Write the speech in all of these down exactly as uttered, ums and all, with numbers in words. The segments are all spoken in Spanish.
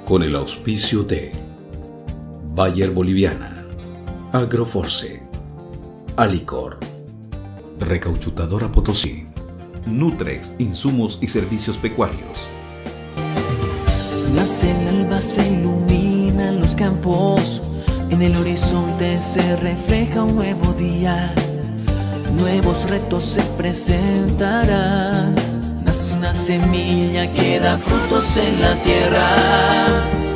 con el auspicio de Bayer Boliviana, Agroforce, Alicor, Recauchutadora Potosí, Nutrex, insumos y servicios pecuarios. Nace el alba, se iluminan los campos, en el horizonte se refleja un nuevo día, nuevos retos se presentarán, nace una semilla que da frutos en la tierra,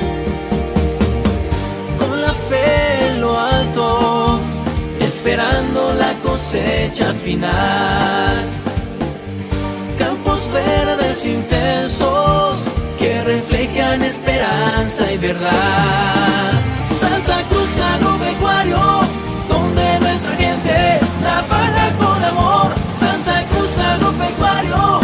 con la fe en lo alto, esperando la cosecha final, campos verdes intensos que reflejan esperanza y verdad. Santa Cruz Agropecuario, donde nuestra gente trabaja con amor. Santa Cruz Agropecuario.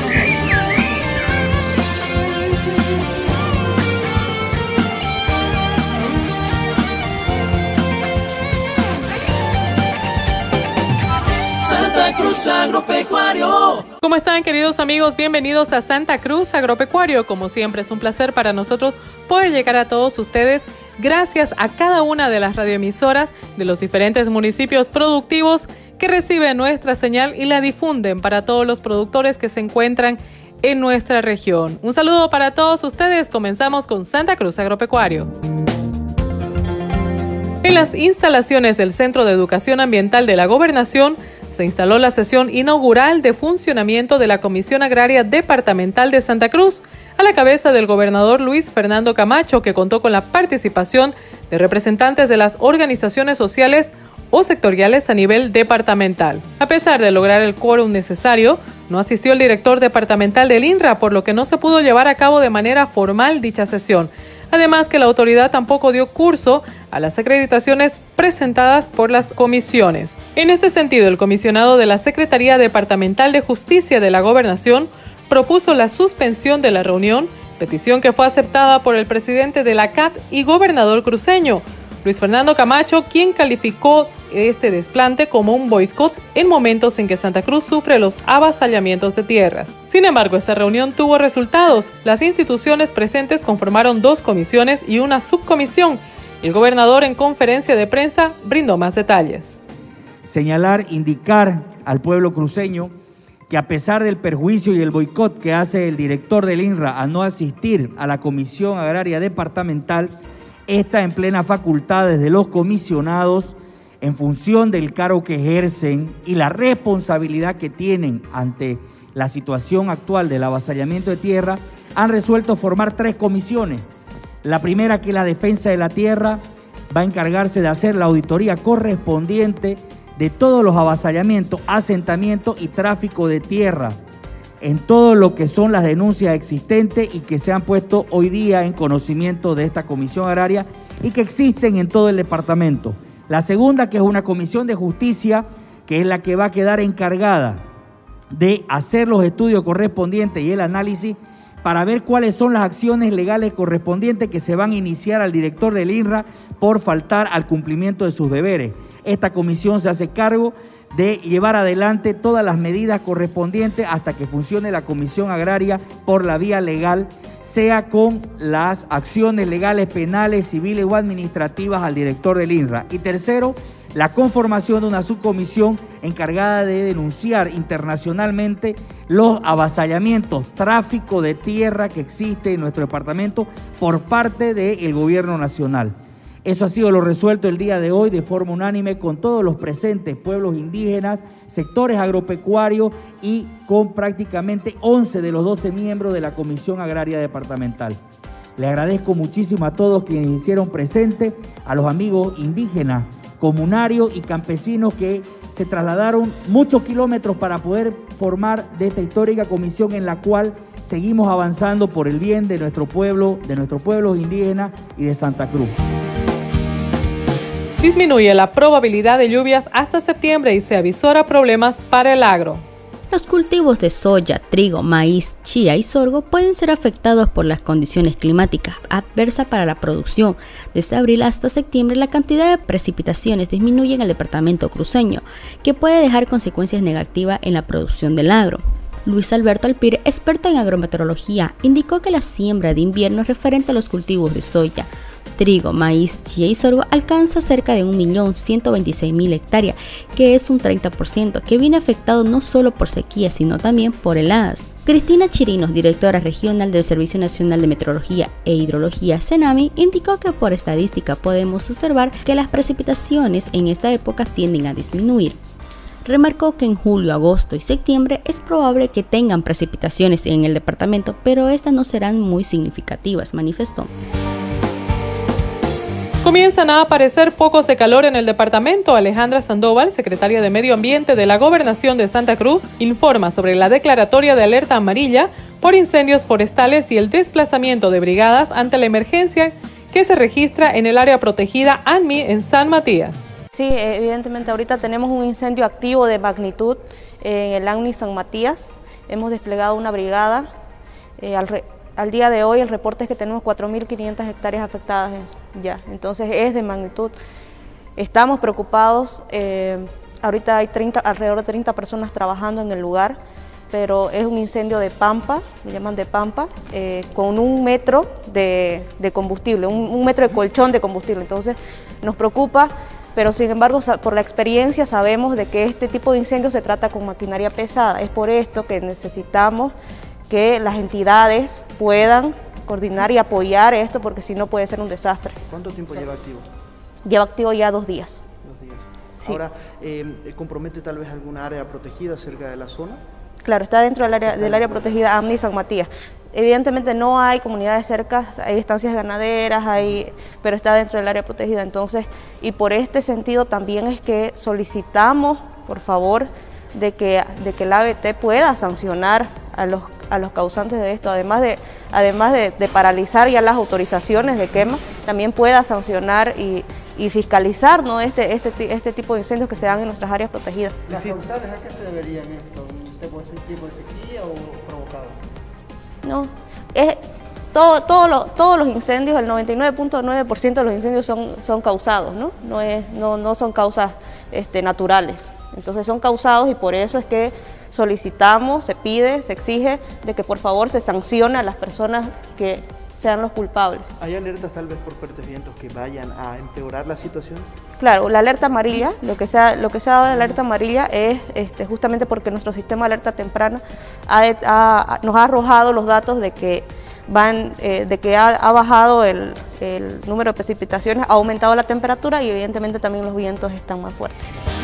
Santa Cruz Agropecuario. ¿Cómo están, queridos amigos? Bienvenidos a Santa Cruz Agropecuario. Como siempre, es un placer para nosotros poder llegar a todos ustedes gracias a cada una de las radioemisoras de los diferentes municipios productivos que reciben nuestra señal y la difunden para todos los productores que se encuentran en nuestra región. Un saludo para todos ustedes. Comenzamos con Santa Cruz Agropecuario. En las instalaciones del Centro de Educación Ambiental de la Gobernación se instaló la sesión inaugural de funcionamiento de la Comisión Agraria Departamental de Santa Cruz, a la cabeza del gobernador Luis Fernando Camacho, que contó con la participación de representantes de las organizaciones sociales o sectoriales a nivel departamental. A pesar de lograr el quórum necesario, no asistió el director departamental del INRA, por lo que no se pudo llevar a cabo de manera formal dicha sesión. Además que la autoridad tampoco dio curso a las acreditaciones presentadas por las comisiones. En este sentido, el comisionado de la Secretaría Departamental de Justicia de la Gobernación propuso la suspensión de la reunión, petición que fue aceptada por el presidente de la C A T y gobernador cruceño, Luis Fernando Camacho, quien calificó este desplante como un boicot en momentos en que Santa Cruz sufre los avasallamientos de tierras. Sin embargo, esta reunión tuvo resultados. Las instituciones presentes conformaron dos comisiones y una subcomisión. El gobernador, en conferencia de prensa, brindó más detalles. Señalar, indicar al pueblo cruceño que a pesar del perjuicio y el boicot que hace el director del INRA a no asistir a la Comisión Agraria Departamental, está en plena facultad desde los comisionados, en función del cargo que ejercen y la responsabilidad que tienen ante la situación actual del avasallamiento de tierra, han resuelto formar tres comisiones. La primera, que es la defensa de la tierra, va a encargarse de hacer la auditoría correspondiente de todos los avasallamientos, asentamientos y tráfico de tierra, en todo lo que son las denuncias existentes y que se han puesto hoy día en conocimiento de esta comisión agraria y que existen en todo el departamento. La segunda, que es una comisión de justicia, que es la que va a quedar encargada de hacer los estudios correspondientes y el análisis para ver cuáles son las acciones legales correspondientes que se van a iniciar al director del INRA por faltar al cumplimiento de sus deberes. Esta comisión se hace cargo de llevar adelante todas las medidas correspondientes hasta que funcione la Comisión Agraria por la vía legal, sea con las acciones legales, penales, civiles o administrativas al director del INRA. Y tercero, la conformación de una subcomisión encargada de denunciar internacionalmente los avasallamientos, tráfico de tierra que existe en nuestro departamento por parte del gobierno nacional. Eso ha sido lo resuelto el día de hoy de forma unánime con todos los presentes pueblos indígenas, sectores agropecuarios y con prácticamente once de los doce miembros de la Comisión Agraria Departamental. Le agradezco muchísimo a todos quienes hicieron presente, a los amigos indígenas, comunarios y campesinos que se trasladaron muchos kilómetros para poder formar de esta histórica comisión en la cual seguimos avanzando por el bien de nuestro pueblo, de nuestros pueblos indígenas y de Santa Cruz. Disminuye la probabilidad de lluvias hasta septiembre y se avisora problemas para el agro. Los cultivos de soya, trigo, maíz, chía y sorgo pueden ser afectados por las condiciones climáticas adversas para la producción. Desde abril hasta septiembre, la cantidad de precipitaciones disminuye en el departamento cruceño, que puede dejar consecuencias negativas en la producción del agro. Luis Alberto Alpire, experto en agrometeorología, indicó que la siembra de invierno referente a los cultivos de soya, trigo, maíz, chía y sorgo alcanza cerca de un millón ciento veintiséis mil hectáreas, que es un treinta por ciento, que viene afectado no solo por sequía, sino también por heladas. Cristina Chirinos, directora regional del Servicio Nacional de Meteorología e Hidrología CENAMI, indicó que por estadística podemos observar que las precipitaciones en esta época tienden a disminuir. Remarcó que en julio, agosto y septiembre es probable que tengan precipitaciones en el departamento, pero estas no serán muy significativas, manifestó. Comienzan a aparecer focos de calor en el departamento. Alejandra Sandoval, secretaria de Medio Ambiente de la Gobernación de Santa Cruz, informa sobre la declaratoria de alerta amarilla por incendios forestales y el desplazamiento de brigadas ante la emergencia que se registra en el área protegida ANMI en San Matías. Sí, evidentemente ahorita tenemos un incendio activo de magnitud en el ANMI San Matías. Hemos desplegado una brigada. Eh, al, re, al día de hoy el reporte es que tenemos cuatro mil quinientas hectáreas afectadas en, ya, entonces es de magnitud. Estamos preocupados, eh, ahorita hay treinta, alrededor de treinta personas trabajando en el lugar, pero es un incendio de pampa, le llaman de pampa, eh, con un metro de, de combustible, un, un metro de colchón de combustible, entonces nos preocupa, pero sin embargo por la experiencia sabemos de que este tipo de incendios se trata con maquinaria pesada, es por esto que necesitamos que las entidades puedan coordinar y apoyar esto, porque si no puede ser un desastre. ¿Cuánto tiempo lleva activo? Lleva activo ya dos días. Dos días. Sí. Ahora, eh, ¿compromete tal vez alguna área protegida cerca de la zona? Claro, está dentro del área, del área protegida ANMI San Matías. Evidentemente no hay comunidades cercas, hay estancias ganaderas, hay, pero está dentro del área protegida. Entonces, y por este sentido también es que solicitamos, por favor, de que, de que la A B T pueda sancionar a los, a los causantes de esto, además de, además de, de paralizar ya las autorizaciones de quema, también pueda sancionar y, y fiscalizar, ¿no? este, este, este tipo de incendios que se dan en nuestras áreas protegidas. ¿Las causales a qué se deberían esto? ¿Un tipo de sequía o provocado? No, es, todo, todo lo, todos los incendios, el noventa y nueve punto nueve por ciento de los incendios son, son causados, ¿no? No, es, no, no son causas este, naturales. Entonces son causados y por eso es que solicitamos, se pide, se exige de que por favor se sancione a las personas que sean los culpables. ¿Hay alertas tal vez por fuertes vientos que vayan a empeorar la situación? Claro, la alerta amarilla, lo que se ha, lo que se ha dado de la alerta amarilla es este, justamente porque nuestro sistema de alerta temprana ha, ha, nos ha arrojado los datos de que van, eh, de que ha, ha bajado el, el número de precipitaciones, ha aumentado la temperatura y evidentemente también los vientos están más fuertes.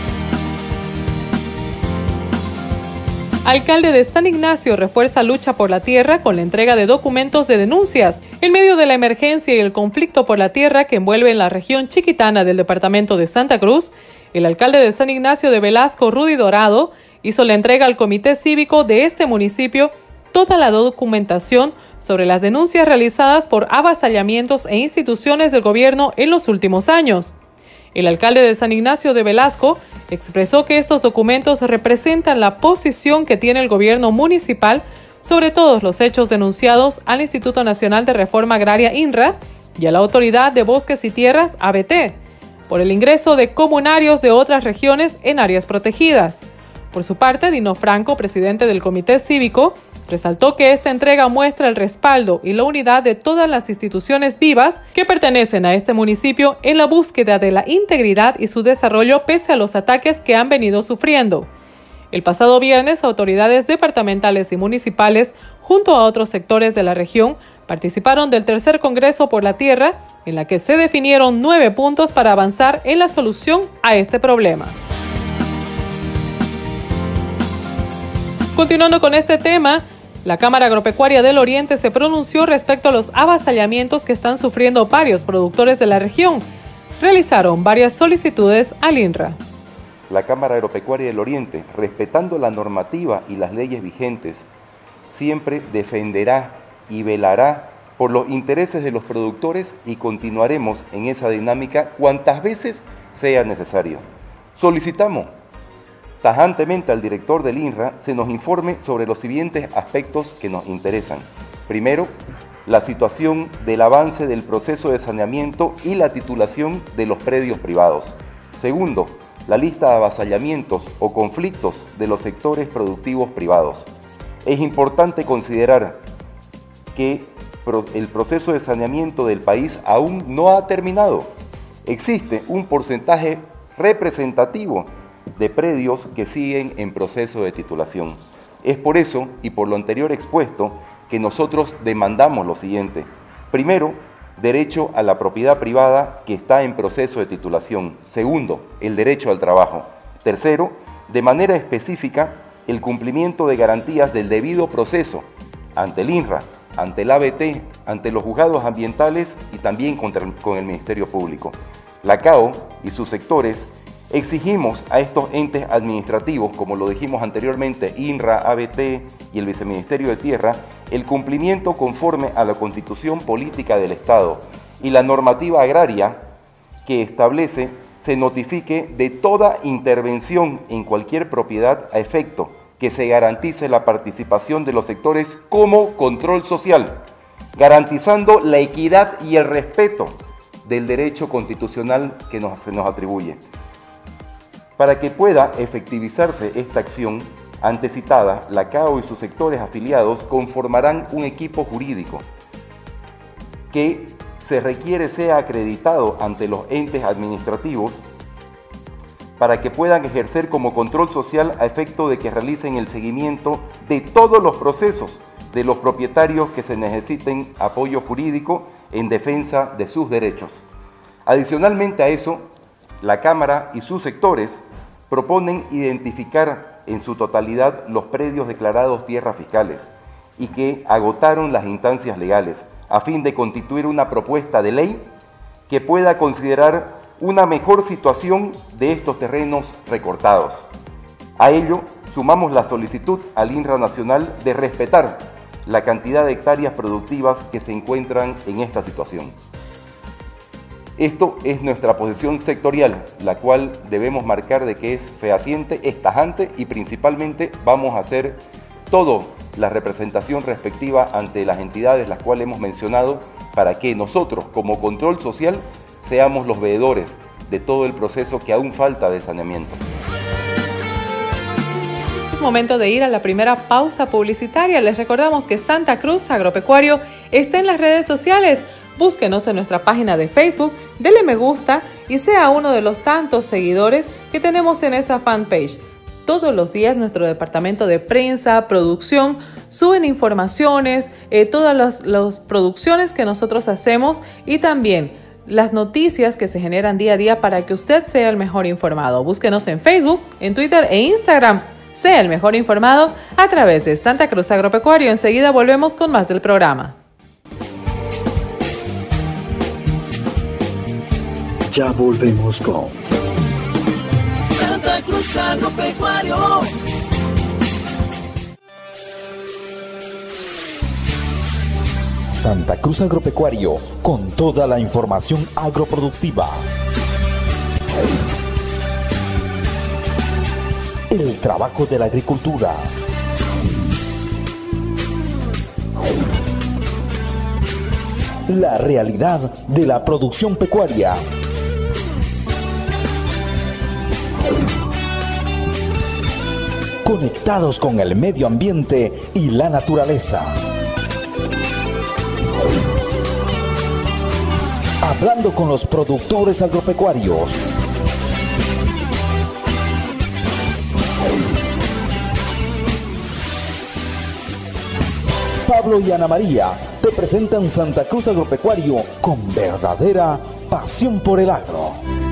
Alcalde de San Ignacio refuerza lucha por la tierra con la entrega de documentos de denuncias. En medio de la emergencia y el conflicto por la tierra que envuelve en la región chiquitana del departamento de Santa Cruz, el alcalde de San Ignacio de Velasco, Rudy Dorado, hizo la entrega al comité cívico de este municipio toda la documentación sobre las denuncias realizadas por avasallamientos e instituciones del gobierno en los últimos años. El alcalde de San Ignacio de Velasco expresó que estos documentos representan la posición que tiene el gobierno municipal sobre todos los hechos denunciados al Instituto Nacional de Reforma Agraria INRA y a la Autoridad de Bosques y Tierras A B T por el ingreso de comunarios de otras regiones en áreas protegidas. Por su parte, Dino Franco, presidente del Comité Cívico, resaltó que esta entrega muestra el respaldo y la unidad de todas las instituciones vivas que pertenecen a este municipio en la búsqueda de la integridad y su desarrollo pese a los ataques que han venido sufriendo. El pasado viernes, autoridades departamentales y municipales, junto a otros sectores de la región, participaron del tercer Congreso por la Tierra, en la que se definieron nueve puntos para avanzar en la solución a este problema. Continuando con este tema, la Cámara Agropecuaria del Oriente se pronunció respecto a los avasallamientos que están sufriendo varios productores de la región. Realizaron varias solicitudes al INRA. La Cámara Agropecuaria del Oriente, respetando la normativa y las leyes vigentes, siempre defenderá y velará por los intereses de los productores y continuaremos en esa dinámica cuantas veces sea necesario. Solicitamos tajantemente al director del INRA se nos informe sobre los siguientes aspectos que nos interesan. Primero, la situación del avance del proceso de saneamiento y la titulación de los predios privados. Segundo, la lista de avasallamientos o conflictos de los sectores productivos privados. es importante considerar que el proceso de saneamiento del país aún no ha terminado. Existe un porcentaje representativo de predios que siguen en proceso de titulación. Es por eso y por lo anterior expuesto que nosotros demandamos lo siguiente. Primero, derecho a la propiedad privada que está en proceso de titulación. Segundo, el derecho al trabajo. Tercero, de manera específica, el cumplimiento de garantías del debido proceso ante el INRA, ante el A B T, ante los juzgados ambientales y también contra, con el Ministerio Público. La C A O y sus sectores exigimos a estos entes administrativos, como lo dijimos anteriormente, INRA, A B T y el Viceministerio de Tierra, el cumplimiento conforme a la Constitución Política del Estado y la normativa agraria que establece se notifique de toda intervención en cualquier propiedad a efecto que se garantice la participación de los sectores como control social, garantizando la equidad y el respeto del derecho constitucional que nos, se nos atribuye. Para que pueda efectivizarse esta acción antecitada, la C A O y sus sectores afiliados conformarán un equipo jurídico que se requiere sea acreditado ante los entes administrativos para que puedan ejercer como control social a efecto de que realicen el seguimiento de todos los procesos de los propietarios que se necesiten apoyo jurídico en defensa de sus derechos. Adicionalmente a eso, la Cámara y sus sectores proponen identificar en su totalidad los predios declarados tierras fiscales y que agotaron las instancias legales, a fin de constituir una propuesta de ley que pueda considerar una mejor situación de estos terrenos recortados. A ello sumamos la solicitud al INRA Nacional de respetar la cantidad de hectáreas productivas que se encuentran en esta situación. Esto es nuestra posición sectorial, la cual debemos marcar de que es fehaciente, es tajante y principalmente vamos a hacer toda la representación respectiva ante las entidades las cuales hemos mencionado para que nosotros como control social seamos los veedores de todo el proceso que aún falta de saneamiento. Es momento de ir a la primera pausa publicitaria. Les recordamos que Santa Cruz Agropecuario está en las redes sociales. Búsquenos en nuestra página de Facebook, dele me gusta y sea uno de los tantos seguidores que tenemos en esa fanpage. Todos los días nuestro departamento de prensa, producción, suben informaciones, eh, todas las, las producciones que nosotros hacemos y también las noticias que se generan día a día para que usted sea el mejor informado. Búsquenos en Facebook, en Twitter e Instagram. Sea el mejor informado a través de Santa Cruz Agropecuario. Enseguida volvemos con más del programa. Ya volvemos con Santa Cruz Agropecuario. Santa Cruz Agropecuario, con toda la información agroproductiva. El trabajo de la agricultura. La realidad de la producción pecuaria. Conectados con el medio ambiente y la naturaleza. Hablando con los productores agropecuarios. Pablo y Ana María te presentan Santa Cruz Agropecuario con verdadera pasión por el agro.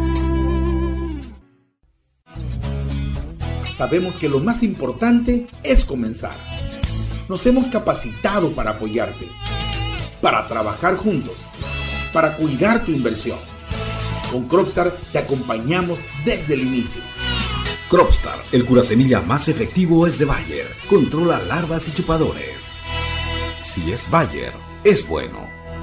Sabemos que lo más importante es comenzar. Nos hemos capacitado para apoyarte, para trabajar juntos, para cuidar tu inversión. Con Cropstar te acompañamos desde el inicio. Cropstar, el curasemilla más efectivo es de Bayer. Controla larvas y chupadores. Si es Bayer, es bueno.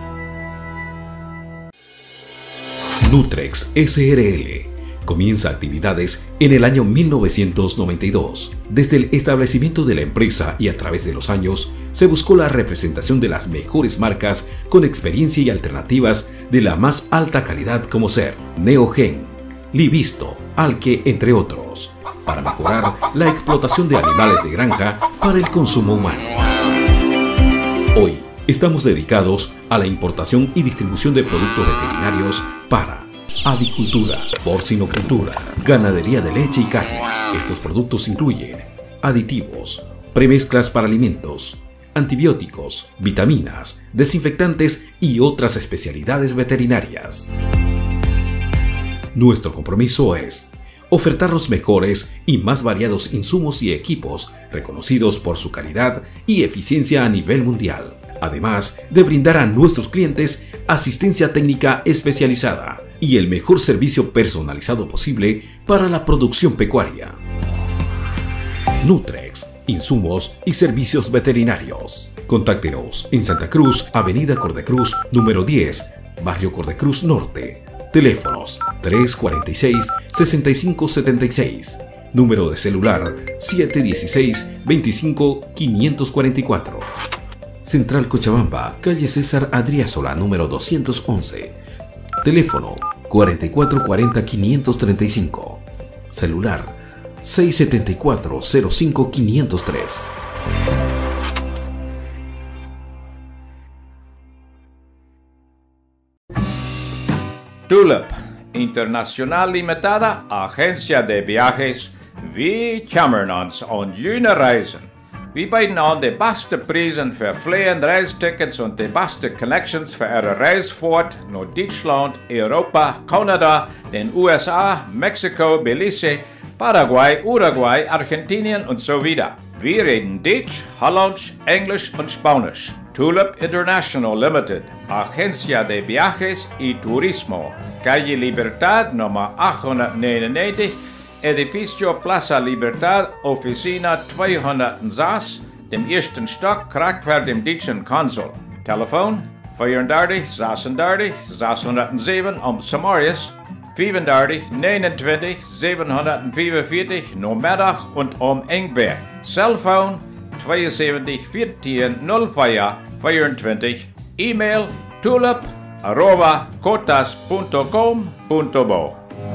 Nutrex S R L comienza actividades en el año mil novecientos noventa y dos. Desde el establecimiento de la empresa y a través de los años, se buscó la representación de las mejores marcas con experiencia y alternativas de la más alta calidad como ser Neogen, Livisto, Alke, entre otros. para mejorar la explotación de animales de granja para el consumo humano. Hoy estamos dedicados a la importación y distribución de productos veterinarios para avicultura, porcinocultura, ganadería de leche y carne. Estos productos incluyen aditivos, premezclas para alimentos, antibióticos, vitaminas, desinfectantes y otras especialidades veterinarias. Nuestro compromiso es ofertar los mejores y más variados insumos y equipos reconocidos por su calidad y eficiencia a nivel mundial, además de brindar a nuestros clientes asistencia técnica especializada y el mejor servicio personalizado posible para la producción pecuaria. Nutrex, insumos y servicios veterinarios. Contáctenos en Santa Cruz, Avenida Cordecruz, número diez, Barrio Cordecruz Norte. Teléfonos tres cuarenta y seis, sesenta y cinco setenta y seis. Número de celular siete dieciséis, veinticinco, quinientos cuarenta y cuatro. Central Cochabamba, calle César Adriázola, número doscientos once. Teléfono cuarenta y cuatro cuarenta, quinientos treinta y cinco. Celular seis setenta y cuatro, cero cinco, quinientos tres. Tulip Internacional Limitada, agencia de viajes. Vi kommer ons on jullie reizen. Vi bieden aan de beste prijzen voor vliegende reistickets en de beste connections voor een reis voort naar Duitsland, Europa, Canada, den U S A, Mexico, Belize, Paraguay, Uruguay, Argentinien und so weiter. Wir reden Deutsch, Hollands, Englisch und Spanisch. Tulip International Limited, Agencia de Viajes y Turismo, Calle Libertad, nummer achthonderdnegenennegentig, Edificio Plaza Libertad, Oficina tweehonderdzes, dem ersten Stock, krak voor dem Deutschen Konsul. Telefoon vierendertig, zesendertig, zeshonderdzeven om Samarius, vierendertig, negenentwintig, zevenhonderdvierenveertig, nomiddag und om Engberg. Cellphone tweeënzeventig, veertien, nul vier, vierentwintig. E-mail tulip arroba cotas punto com punto bo.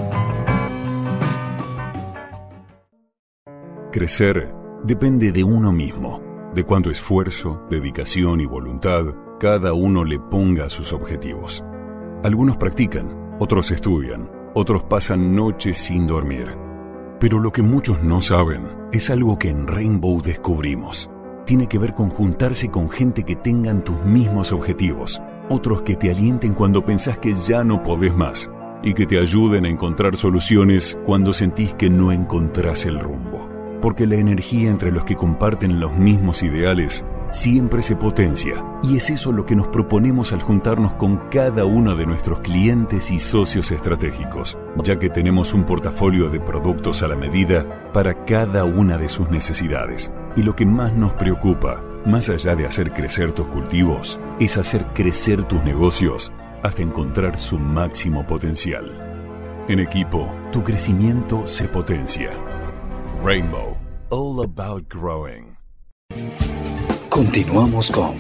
Crecer depende de uno mismo, de cuánto esfuerzo, dedicación y voluntad cada uno le ponga a sus objetivos. Algunos practican, otros estudian, otros pasan noches sin dormir. Pero lo que muchos no saben es algo que en Rainbow descubrimos. Tiene que ver con juntarse con gente que tengan tus mismos objetivos, otros que te alienten cuando pensás que ya no podés más y que te ayuden a encontrar soluciones cuando sentís que no encontrás el rumbo. Porque la energía entre los que comparten los mismos ideales siempre se potencia, y es eso lo que nos proponemos al juntarnos con cada uno de nuestros clientes y socios estratégicos, ya que tenemos un portafolio de productos a la medida para cada una de sus necesidades. Y lo que más nos preocupa, más allá de hacer crecer tus cultivos, es hacer crecer tus negocios hasta encontrar su máximo potencial. En equipo, tu crecimiento se potencia. Rainbow, all about growing. Continuamos con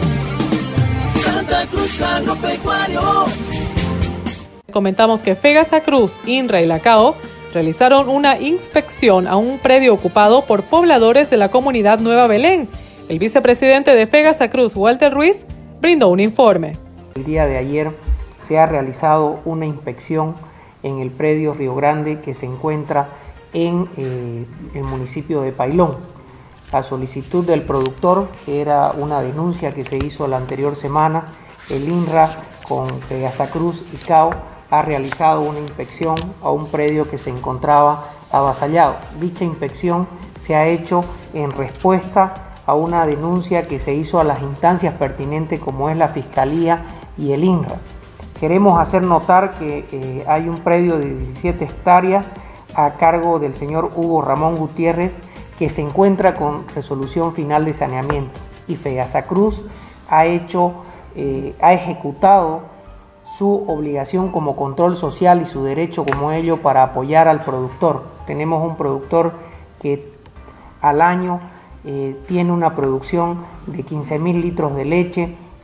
Santa Cruz Agropecuario. Comentamos que Fegasa Cruz, INRA y la C A O realizaron una inspección a un predio ocupado por pobladores de la comunidad Nueva Belén. El vicepresidente de Fegasa Cruz, Walter Ruiz, brindó un informe. El día de ayer se ha realizado una inspección en el predio Río Grande que se encuentra en eh, el municipio de Pailón. A solicitud del productor, que era una denuncia que se hizo la anterior semana, el INRA con Fegasa Cruz y C A O ha realizado una inspección a un predio que se encontraba avasallado. Dicha inspección se ha hecho en respuesta a una denuncia que se hizo a las instancias pertinentes como es la Fiscalía y el INRA. Queremos hacer notar que eh, hay un predio de diecisiete hectáreas a cargo del señor Hugo Ramón Gutiérrez, que se encuentra con resolución final de saneamiento, y Fegasa Cruz ha hecho, eh, ha ejecutado su obligación como control social y su derecho como ello para apoyar al productor. Tenemos un productor que al año eh, tiene una producción de quince mil litros de leche, que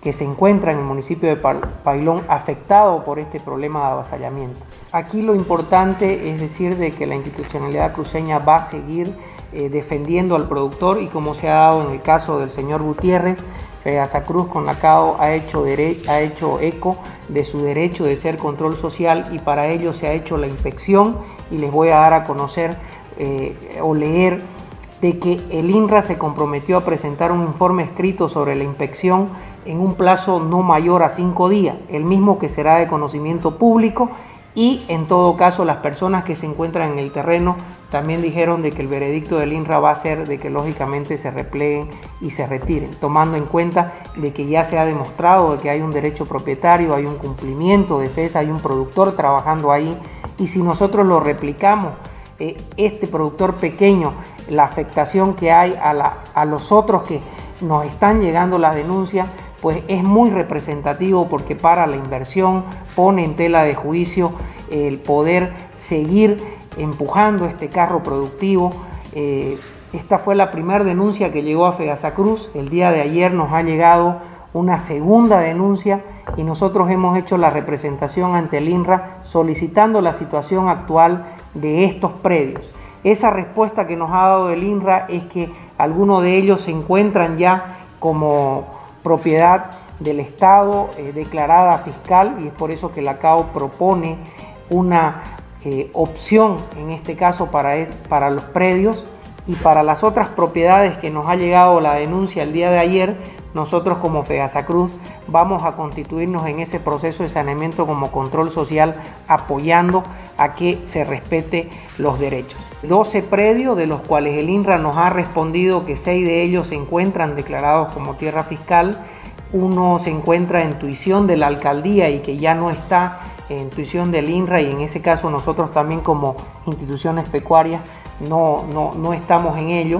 que se encuentra en el municipio de Pailón afectado por este problema de avasallamiento. Aquí lo importante es decir de que la institucionalidad cruceña va a seguir eh, defendiendo al productor, y como se ha dado en el caso del señor Gutiérrez, FEDASA Cruz con la C A O ha hecho, ha hecho eco de su derecho de ser control social, y para ello se ha hecho la inspección, y les voy a dar a conocer eh, o leer de que el INRA se comprometió a presentar un informe escrito sobre la inspección en un plazo no mayor a cinco días, el mismo que será de conocimiento público, y en todo caso las personas que se encuentran en el terreno también dijeron de que el veredicto del INRA va a ser de que lógicamente se repleguen y se retiren, tomando en cuenta de que ya se ha demostrado de que hay un derecho propietario, hay un cumplimiento de F E S, hay un productor trabajando ahí, y si nosotros lo replicamos, eh, este productor pequeño, la afectación que hay a, la, a los otros que nos están llegando las denuncias, pues es muy representativo, porque para la inversión pone en tela de juicio el poder seguir empujando este carro productivo. Eh, esta fue la primera denuncia que llegó a FEDASA Cruz. El día de ayer nos ha llegado una segunda denuncia y nosotros hemos hecho la representación ante el INRA solicitando la situación actual de estos predios. Esa respuesta que nos ha dado el INRA es que algunos de ellos se encuentran ya como propiedad del Estado eh, declarada fiscal, y es por eso que la C A O propone una eh, opción en este caso para, para los predios. Y para las otras propiedades que nos ha llegado la denuncia el día de ayer, nosotros como FEDASA Cruz vamos a constituirnos en ese proceso de saneamiento como control social, apoyando a que se respete los derechos. doce predios, de los cuales el INRA nos ha respondido que seis de ellos se encuentran declarados como tierra fiscal, uno se encuentra en tuición de la alcaldía y que ya no está en tuición del INRA, y en ese caso nosotros también como instituciones pecuarias no, no, no estamos en ello,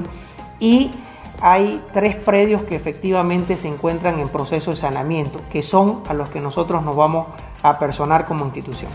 y hay tres predios que efectivamente se encuentran en proceso de saneamiento, que son a los que nosotros nos vamos a personar como institución.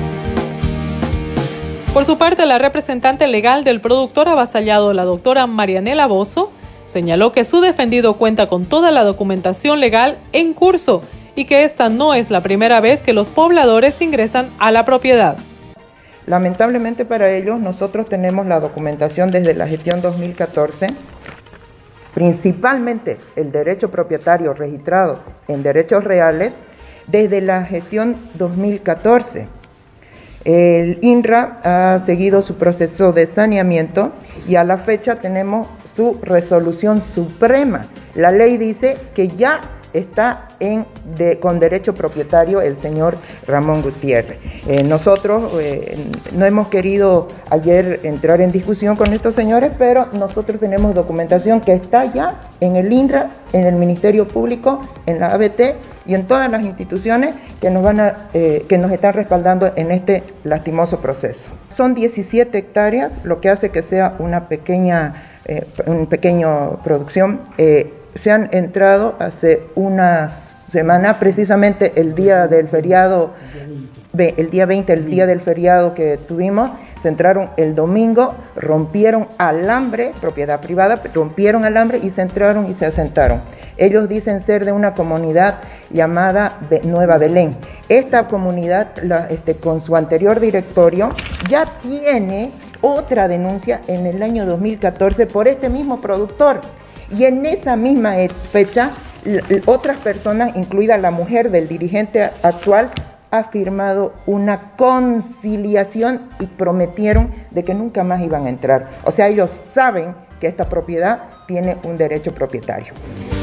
Por su parte, la representante legal del productor avasallado, la doctora Marianela Bozo, señaló que su defendido cuenta con toda la documentación legal en curso y que esta no es la primera vez que los pobladores ingresan a la propiedad. Lamentablemente para ellos, nosotros tenemos la documentación desde la gestión dos mil catorce, principalmente el derecho propietario registrado en derechos reales desde la gestión dos mil catorce. El INRA ha seguido su proceso de saneamiento y a la fecha tenemos su resolución suprema. La ley dice que ya está en de, con derecho propietario el señor Ramón Gutiérrez. Eh, nosotros eh, no hemos querido ayer entrar en discusión con estos señores, pero nosotros tenemos documentación que está ya en el INRA, en el Ministerio Público, en la A B T y en todas las instituciones que nos, van a, eh, que nos están respaldando en este lastimoso proceso. Son diecisiete hectáreas, lo que hace que sea una pequeña, eh, una pequeña producción. Eh, se han entrado hace una semana, precisamente el día del feriado, el día veinte, el día del feriado que tuvimos, se entraron el domingo, rompieron alambre, propiedad privada, rompieron alambre y se entraron y se asentaron. Ellos dicen ser de una comunidad llamada Nueva Belén. Esta comunidad, la, este, con su anterior directorio, ya tiene otra denuncia en el año dos mil catorce por este mismo productor. Y en esa misma fecha, otras personas, incluida la mujer del dirigente actual, ha firmado una conciliación y prometieron de que nunca más iban a entrar. O sea, ellos saben que esta propiedad tiene un derecho propietario.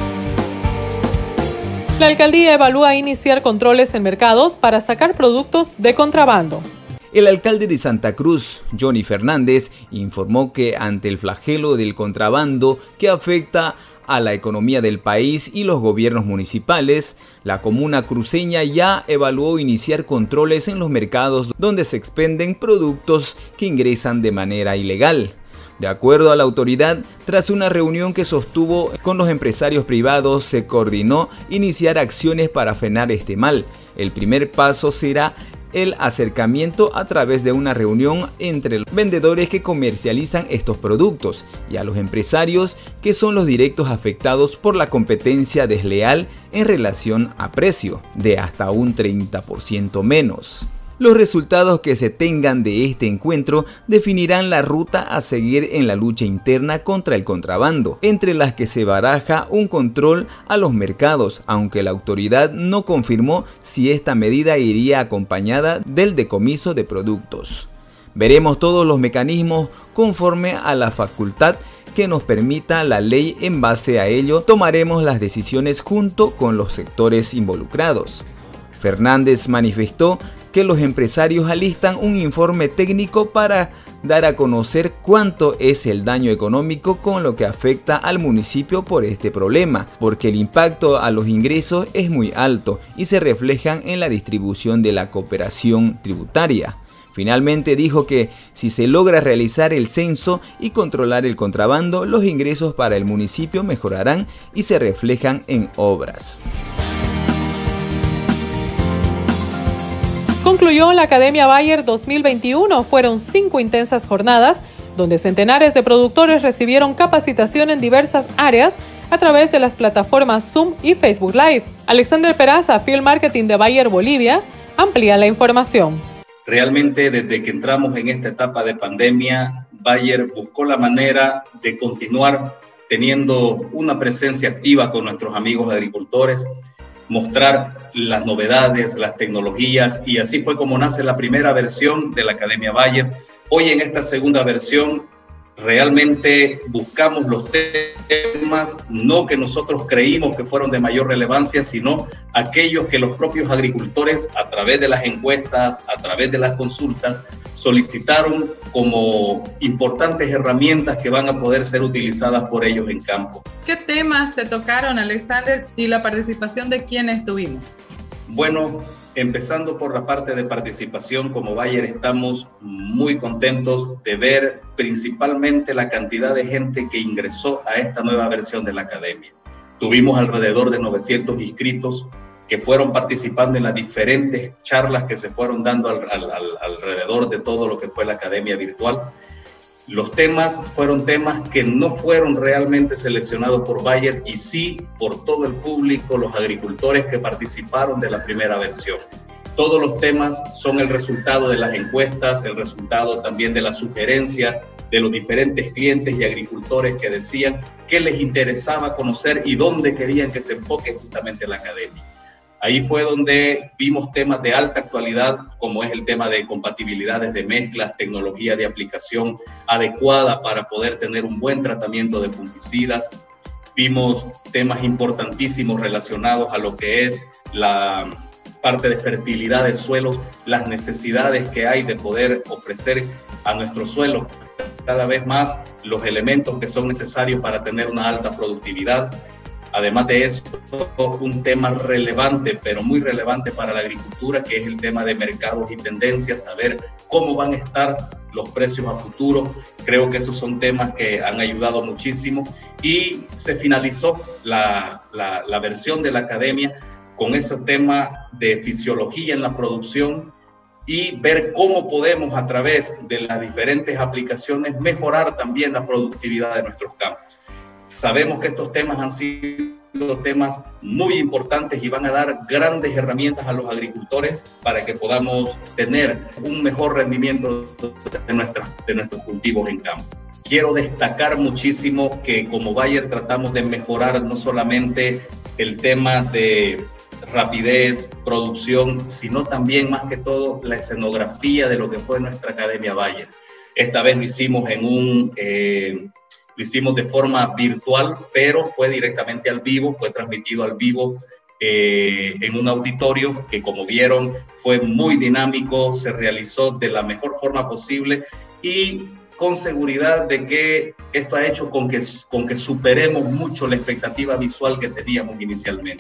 La alcaldía evalúa iniciar controles en mercados para sacar productos de contrabando. El alcalde de Santa Cruz, Johnny Fernández, informó que ante el flagelo del contrabando que afecta a la economía del país y los gobiernos municipales, la comuna cruceña ya evaluó iniciar controles en los mercados donde se expenden productos que ingresan de manera ilegal. De acuerdo a la autoridad, tras una reunión que sostuvo con los empresarios privados, se coordinó iniciar acciones para frenar este mal. El primer paso será el acercamiento a través de una reunión entre los vendedores que comercializan estos productos y a los empresarios que son los directos afectados por la competencia desleal en relación a precio, de hasta un treinta por ciento menos. Los resultados que se tengan de este encuentro definirán la ruta a seguir en la lucha interna contra el contrabando, entre las que se baraja un control a los mercados, aunque la autoridad no confirmó si esta medida iría acompañada del decomiso de productos. Veremos todos los mecanismos conforme a la facultad que nos permita la ley. En base a ello, tomaremos las decisiones junto con los sectores involucrados. Fernández manifestó que los empresarios alistan un informe técnico para dar a conocer cuánto es el daño económico con lo que afecta al municipio por este problema, porque el impacto a los ingresos es muy alto y se reflejan en la distribución de la cooperación tributaria. Finalmente dijo que si se logra realizar el censo y controlar el contrabando, los ingresos para el municipio mejorarán y se reflejan en obras. Concluyó la Academia Bayer dos mil veintiuno. Fueron cinco intensas jornadas donde centenares de productores recibieron capacitación en diversas áreas a través de las plataformas Zoom y Facebook Live. Alexander Peraza, Field Marketing de Bayer Bolivia, amplía la información. Realmente desde que entramos en esta etapa de pandemia, Bayer buscó la manera de continuar teniendo una presencia activa con nuestros amigos agricultores, mostrar las novedades, las tecnologías, y así fue como nace la primera versión de la Academia Bayer. Hoy en esta segunda versión realmente buscamos los temas no que nosotros creímos que fueron de mayor relevancia, sino aquellos que los propios agricultores a través de las encuestas, a través de las consultas, solicitaron como importantes herramientas que van a poder ser utilizadas por ellos en campo. ¿Qué temas se tocaron, Alexander, y la participación de quiénes tuvimos? Bueno, empezando por la parte de participación, como Bayer estamos muy contentos de ver principalmente la cantidad de gente que ingresó a esta nueva versión de la Academia. Tuvimos alrededor de novecientos inscritos que fueron participando en las diferentes charlas que se fueron dando al, al, al, alrededor de todo lo que fue la Academia Virtual. Los temas fueron temas que no fueron realmente seleccionados por Bayer y sí por todo el público, los agricultores que participaron de la primera versión. Todos los temas son el resultado de las encuestas, el resultado también de las sugerencias de los diferentes clientes y agricultores que decían qué les interesaba conocer y dónde querían que se enfoque justamente la Academia. Ahí fue donde vimos temas de alta actualidad, como es el tema de compatibilidades de mezclas, tecnología de aplicación adecuada para poder tener un buen tratamiento de fungicidas. Vimos temas importantísimos relacionados a lo que es la parte de fertilidad de suelos, las necesidades que hay de poder ofrecer a nuestro suelo cada vez más los elementos que son necesarios para tener una alta productividad. Además de eso, un tema relevante, pero muy relevante para la agricultura, que es el tema de mercados y tendencias, saber cómo van a estar los precios a futuro. Creo que esos son temas que han ayudado muchísimo y se finalizó la, la, la versión de la Academia con ese tema de fisiología en la producción y ver cómo podemos a través de las diferentes aplicaciones mejorar también la productividad de nuestros campos. Sabemos que estos temas han sido temas muy importantes y van a dar grandes herramientas a los agricultores para que podamos tener un mejor rendimiento de, nuestras, de nuestros cultivos en campo. Quiero destacar muchísimo que como Bayer tratamos de mejorar no solamente el tema de rapidez, producción, sino también más que todo la escenografía de lo que fue nuestra Academia Bayer. Esta vez lo hicimos en un... Eh, Lo hicimos de forma virtual, pero fue directamente al vivo, fue transmitido al vivo eh, en un auditorio que, como vieron, fue muy dinámico, se realizó de la mejor forma posible y con seguridad de que esto ha hecho con que, con que superemos mucho la expectativa visual que teníamos inicialmente.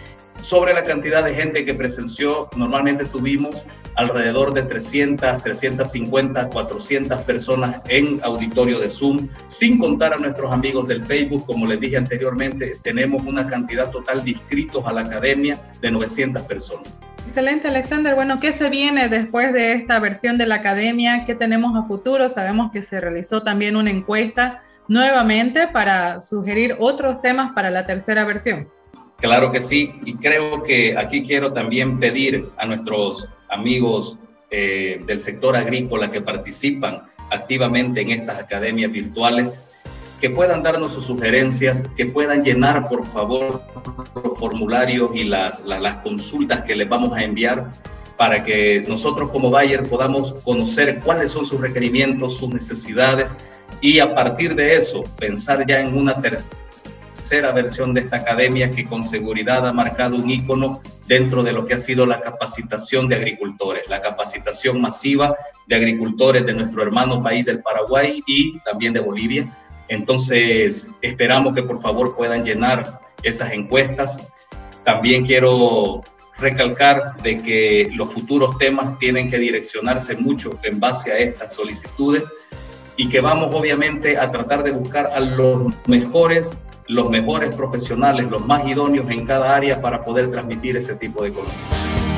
Sobre la cantidad de gente que presenció, normalmente tuvimos alrededor de trescientas, trescientas cincuenta, cuatrocientas personas en auditorio de Zoom, sin contar a nuestros amigos del Facebook. Como les dije anteriormente, tenemos una cantidad total de inscritos a la Academia de novecientas personas. Excelente, Alexander. Bueno, ¿qué se viene después de esta versión de la academia? ¿Qué tenemos a futuro? Sabemos que se realizó también una encuesta nuevamente para sugerir otros temas para la tercera versión. Claro que sí, y creo que aquí quiero también pedir a nuestros amigos eh, del sector agrícola que participan activamente en estas academias virtuales que puedan darnos sus sugerencias, que puedan llenar por favor los formularios y las, las, las consultas que les vamos a enviar para que nosotros como Bayer podamos conocer cuáles son sus requerimientos, sus necesidades y a partir de eso pensar ya en una tercera versión de esta academia que con seguridad ha marcado un ícono dentro de lo que ha sido la capacitación de agricultores, la capacitación masiva de agricultores de nuestro hermano país del Paraguay y también de Bolivia. Entonces, esperamos que por favor puedan llenar esas encuestas. También quiero recalcar de que los futuros temas tienen que direccionarse mucho en base a estas solicitudes y que vamos obviamente a tratar de buscar a los mejores, los mejores profesionales, los más idóneos en cada área para poder transmitir ese tipo de conocimiento.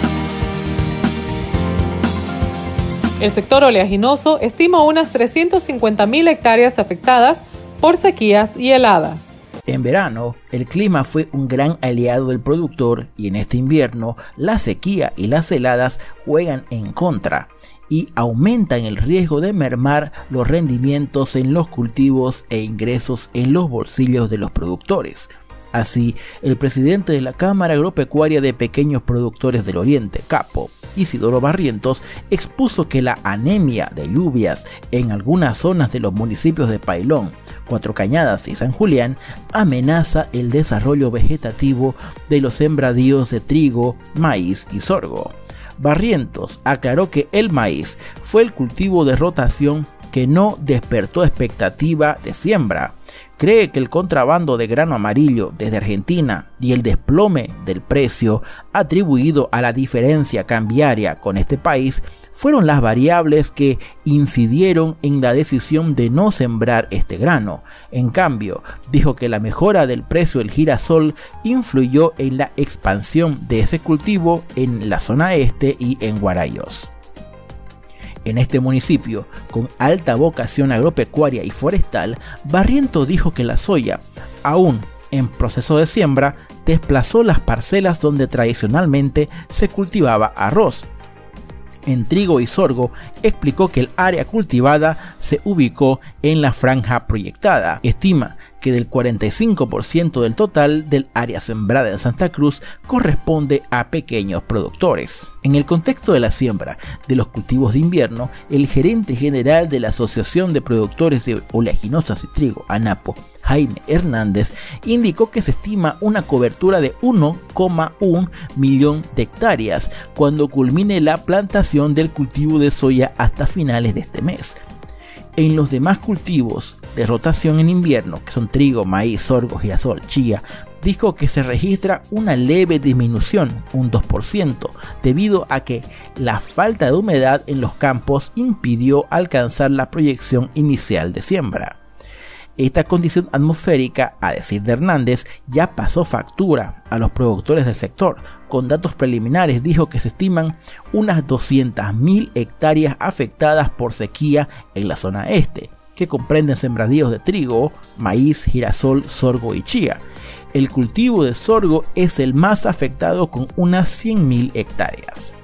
El sector oleaginoso estima unas trescientas cincuenta mil hectáreas afectadas por sequías y heladas. En verano, el clima fue un gran aliado del productor y en este invierno, la sequía y las heladas juegan en contra y aumentan el riesgo de mermar los rendimientos en los cultivos e ingresos en los bolsillos de los productores. Así, el presidente de la Cámara Agropecuaria de Pequeños Productores del Oriente, CAPO, Isidoro Barrientos, expuso que la anemia de lluvias en algunas zonas de los municipios de Pailón, Cuatro Cañadas y San Julián amenaza el desarrollo vegetativo de los sembradíos de trigo, maíz y sorgo. Barrientos aclaró que el maíz fue el cultivo de rotación que no despertó expectativa de siembra. Cree que el contrabando de grano amarillo desde Argentina y el desplome del precio atribuido a la diferencia cambiaria con este país fueron las variables que incidieron en la decisión de no sembrar este grano. En cambio, dijo que la mejora del precio del girasol influyó en la expansión de ese cultivo en la zona este y en Guarayos. En este municipio, con alta vocación agropecuaria y forestal, Barrientos dijo que la soya, aún en proceso de siembra, desplazó las parcelas donde tradicionalmente se cultivaba arroz. En trigo y sorgo, explicó que el área cultivada se ubicó en la franja proyectada. Estima que del cuarenta y cinco por ciento del total del área sembrada en Santa Cruz corresponde a pequeños productores. En el contexto de la siembra de los cultivos de invierno, el gerente general de la Asociación de Productores de Oleaginosas y Trigo, ANAPO, Jaime Hernández, indicó que se estima una cobertura de uno coma uno millón de hectáreas cuando culmine la plantación del cultivo de soya hasta finales de este mes. En los demás cultivos de rotación en invierno, que son trigo, maíz, sorgo, girasol, chía, dijo que se registra una leve disminución, un dos por ciento, debido a que la falta de humedad en los campos impidió alcanzar la proyección inicial de siembra. Esta condición atmosférica, a decir de Hernández, ya pasó factura a los productores del sector. Con datos preliminares dijo que se estiman unas doscientas mil hectáreas afectadas por sequía en la zona este, que comprenden sembradíos de trigo, maíz, girasol, sorgo y chía. El cultivo de sorgo es el más afectado con unas cien mil hectáreas.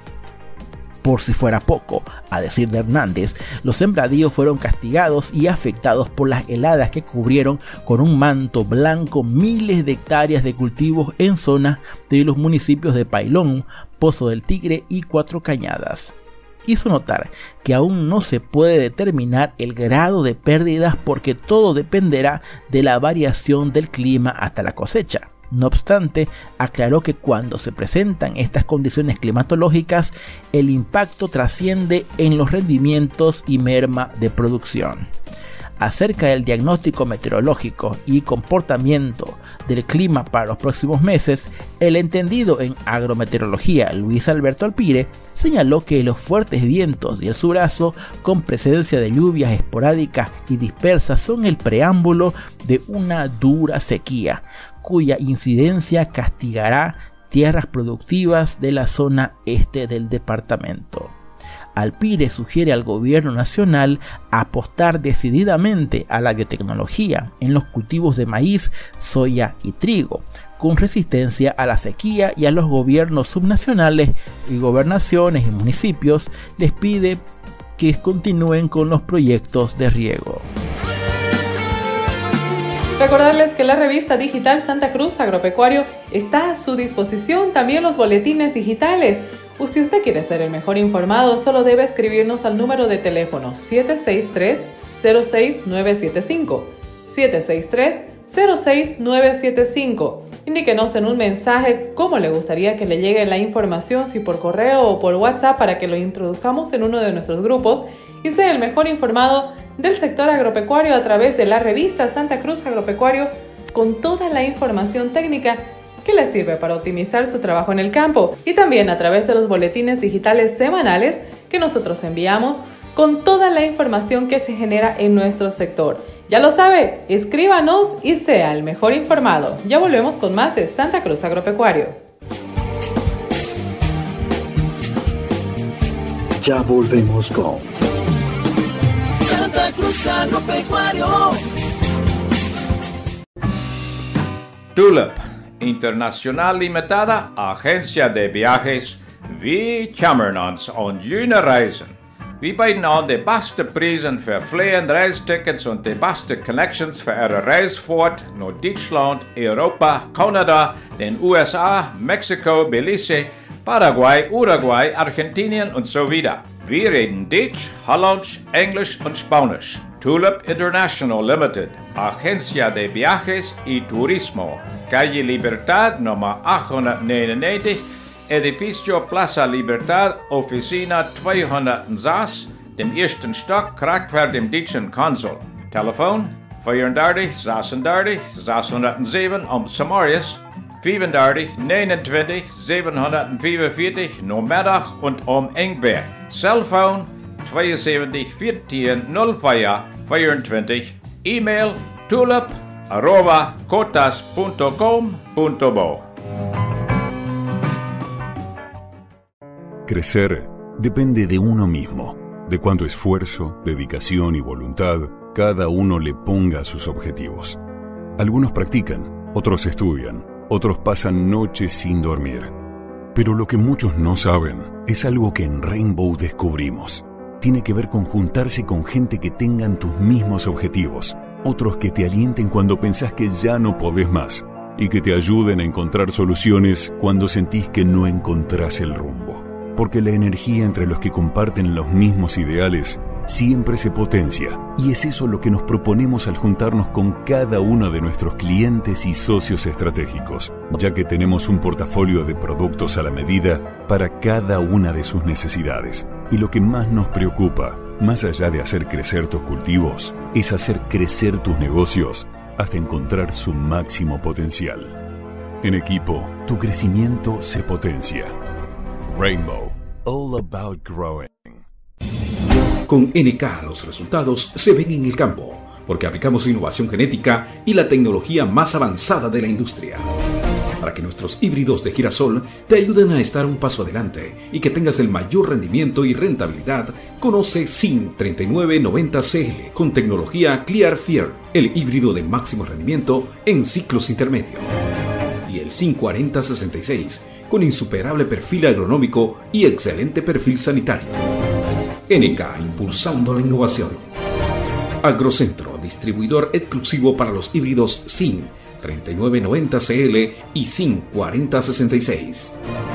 Por si fuera poco, a decir de Hernández, los sembradíos fueron castigados y afectados por las heladas que cubrieron con un manto blanco miles de hectáreas de cultivos en zonas de los municipios de Pailón, Pozo del Tigre y Cuatro Cañadas. Hizo notar que aún no se puede determinar el grado de pérdidas porque todo dependerá de la variación del clima hasta la cosecha. No obstante, aclaró que cuando se presentan estas condiciones climatológicas, el impacto trasciende en los rendimientos y merma de producción. Acerca del diagnóstico meteorológico y comportamiento del clima para los próximos meses, el entendido en agrometeorología Luis Alberto Alpire señaló que los fuertes vientos y el surazo con presencia de lluvias esporádicas y dispersas son el preámbulo de una dura sequía, cuya incidencia castigará tierras productivas de la zona este del departamento. Alpire sugiere al gobierno nacional apostar decididamente a la biotecnología en los cultivos de maíz, soya y trigo, con resistencia a la sequía, y a los gobiernos subnacionales y gobernaciones y municipios les pide que continúen con los proyectos de riego. Recordarles que la revista digital Santa Cruz Agropecuario está a su disposición, también los boletines digitales. O si usted quiere ser el mejor informado, solo debe escribirnos al número de teléfono siete seis tres, cero seis nueve siete cinco, siete seis tres, cero seis nueve siete cinco. Indíquenos en un mensaje cómo le gustaría que le llegue la información, si por correo o por WhatsApp, para que lo introduzcamos en uno de nuestros grupos y sea el mejor informado del sector agropecuario a través de la revista Santa Cruz Agropecuario, con toda la información técnica que les sirve para optimizar su trabajo en el campo, y también a través de los boletines digitales semanales que nosotros enviamos con toda la información que se genera en nuestro sector. Ya lo sabe, escríbanos y sea el mejor informado. Ya volvemos con más de Santa Cruz Agropecuario. Ya volvemos con Santa Cruz Agropecuario. Tulip Internacional Limitada, agencia de viajes. Vi kommer ons on jullie reizen. Vi bieden aan de beste prijzen voor vliegende reistickets en de beste connections voor een reis voort naar Duitsland, Europa, Canada, de U S A, Mexico, Belize, Paraguay, Uruguay, Argentinien und so weiter. Wir reden Deutsch, Hollands, Englisch und Spanisch. Tulip International Limited, agencia de viajes y turismo. Calle Libertad, nummer achthonderdnegenennegentig, Edificio Plaza Libertad, Oficina tweehonderdzes, dem eersten Stock, krijgt voor dem Deutschen Consul. Telefoon vierendertig zesendertig zeshonderdzeven om Samarius, vierendertig negenentwintig zevenhonderdvierenveertig namiddag en om Engberg. Cellphone tweeënzeventig veertien nul vier vierentwintig. E-mail tulip arroba cotas punto com punto bo. Crecer depende de uno mismo, de cuánto esfuerzo, dedicación y voluntad cada uno le ponga a sus objetivos. Algunos practican, otros estudian, otros pasan noches sin dormir. Pero lo que muchos no saben es algo que en Rainbow descubrimos. Tiene que ver con juntarse con gente que tengan tus mismos objetivos, otros que te alienten cuando pensás que ya no podés más y que te ayuden a encontrar soluciones cuando sentís que no encontrás el rumbo. Porque la energía entre los que comparten los mismos ideales siempre se potencia, y es eso lo que nos proponemos al juntarnos con cada uno de nuestros clientes y socios estratégicos, ya que tenemos un portafolio de productos a la medida para cada una de sus necesidades. Y lo que más nos preocupa, más allá de hacer crecer tus cultivos, es hacer crecer tus negocios hasta encontrar su máximo potencial. En equipo, tu crecimiento se potencia. Rainbow, all about growing. Con N K los resultados se ven en el campo, porque aplicamos innovación genética y la tecnología más avanzada de la industria, para que nuestros híbridos de girasol te ayuden a estar un paso adelante y que tengas el mayor rendimiento y rentabilidad. Conoce S I N treinta y nueve noventa C L con tecnología Clearfier, el híbrido de máximo rendimiento en ciclos intermedios, y el S I N cuarenta sesenta y seis con insuperable perfil agronómico y excelente perfil sanitario. N K, impulsando la innovación. Agrocentro, distribuidor exclusivo para los híbridos S I N treinta y nueve noventa C L y S I N cuarenta sesenta y seis.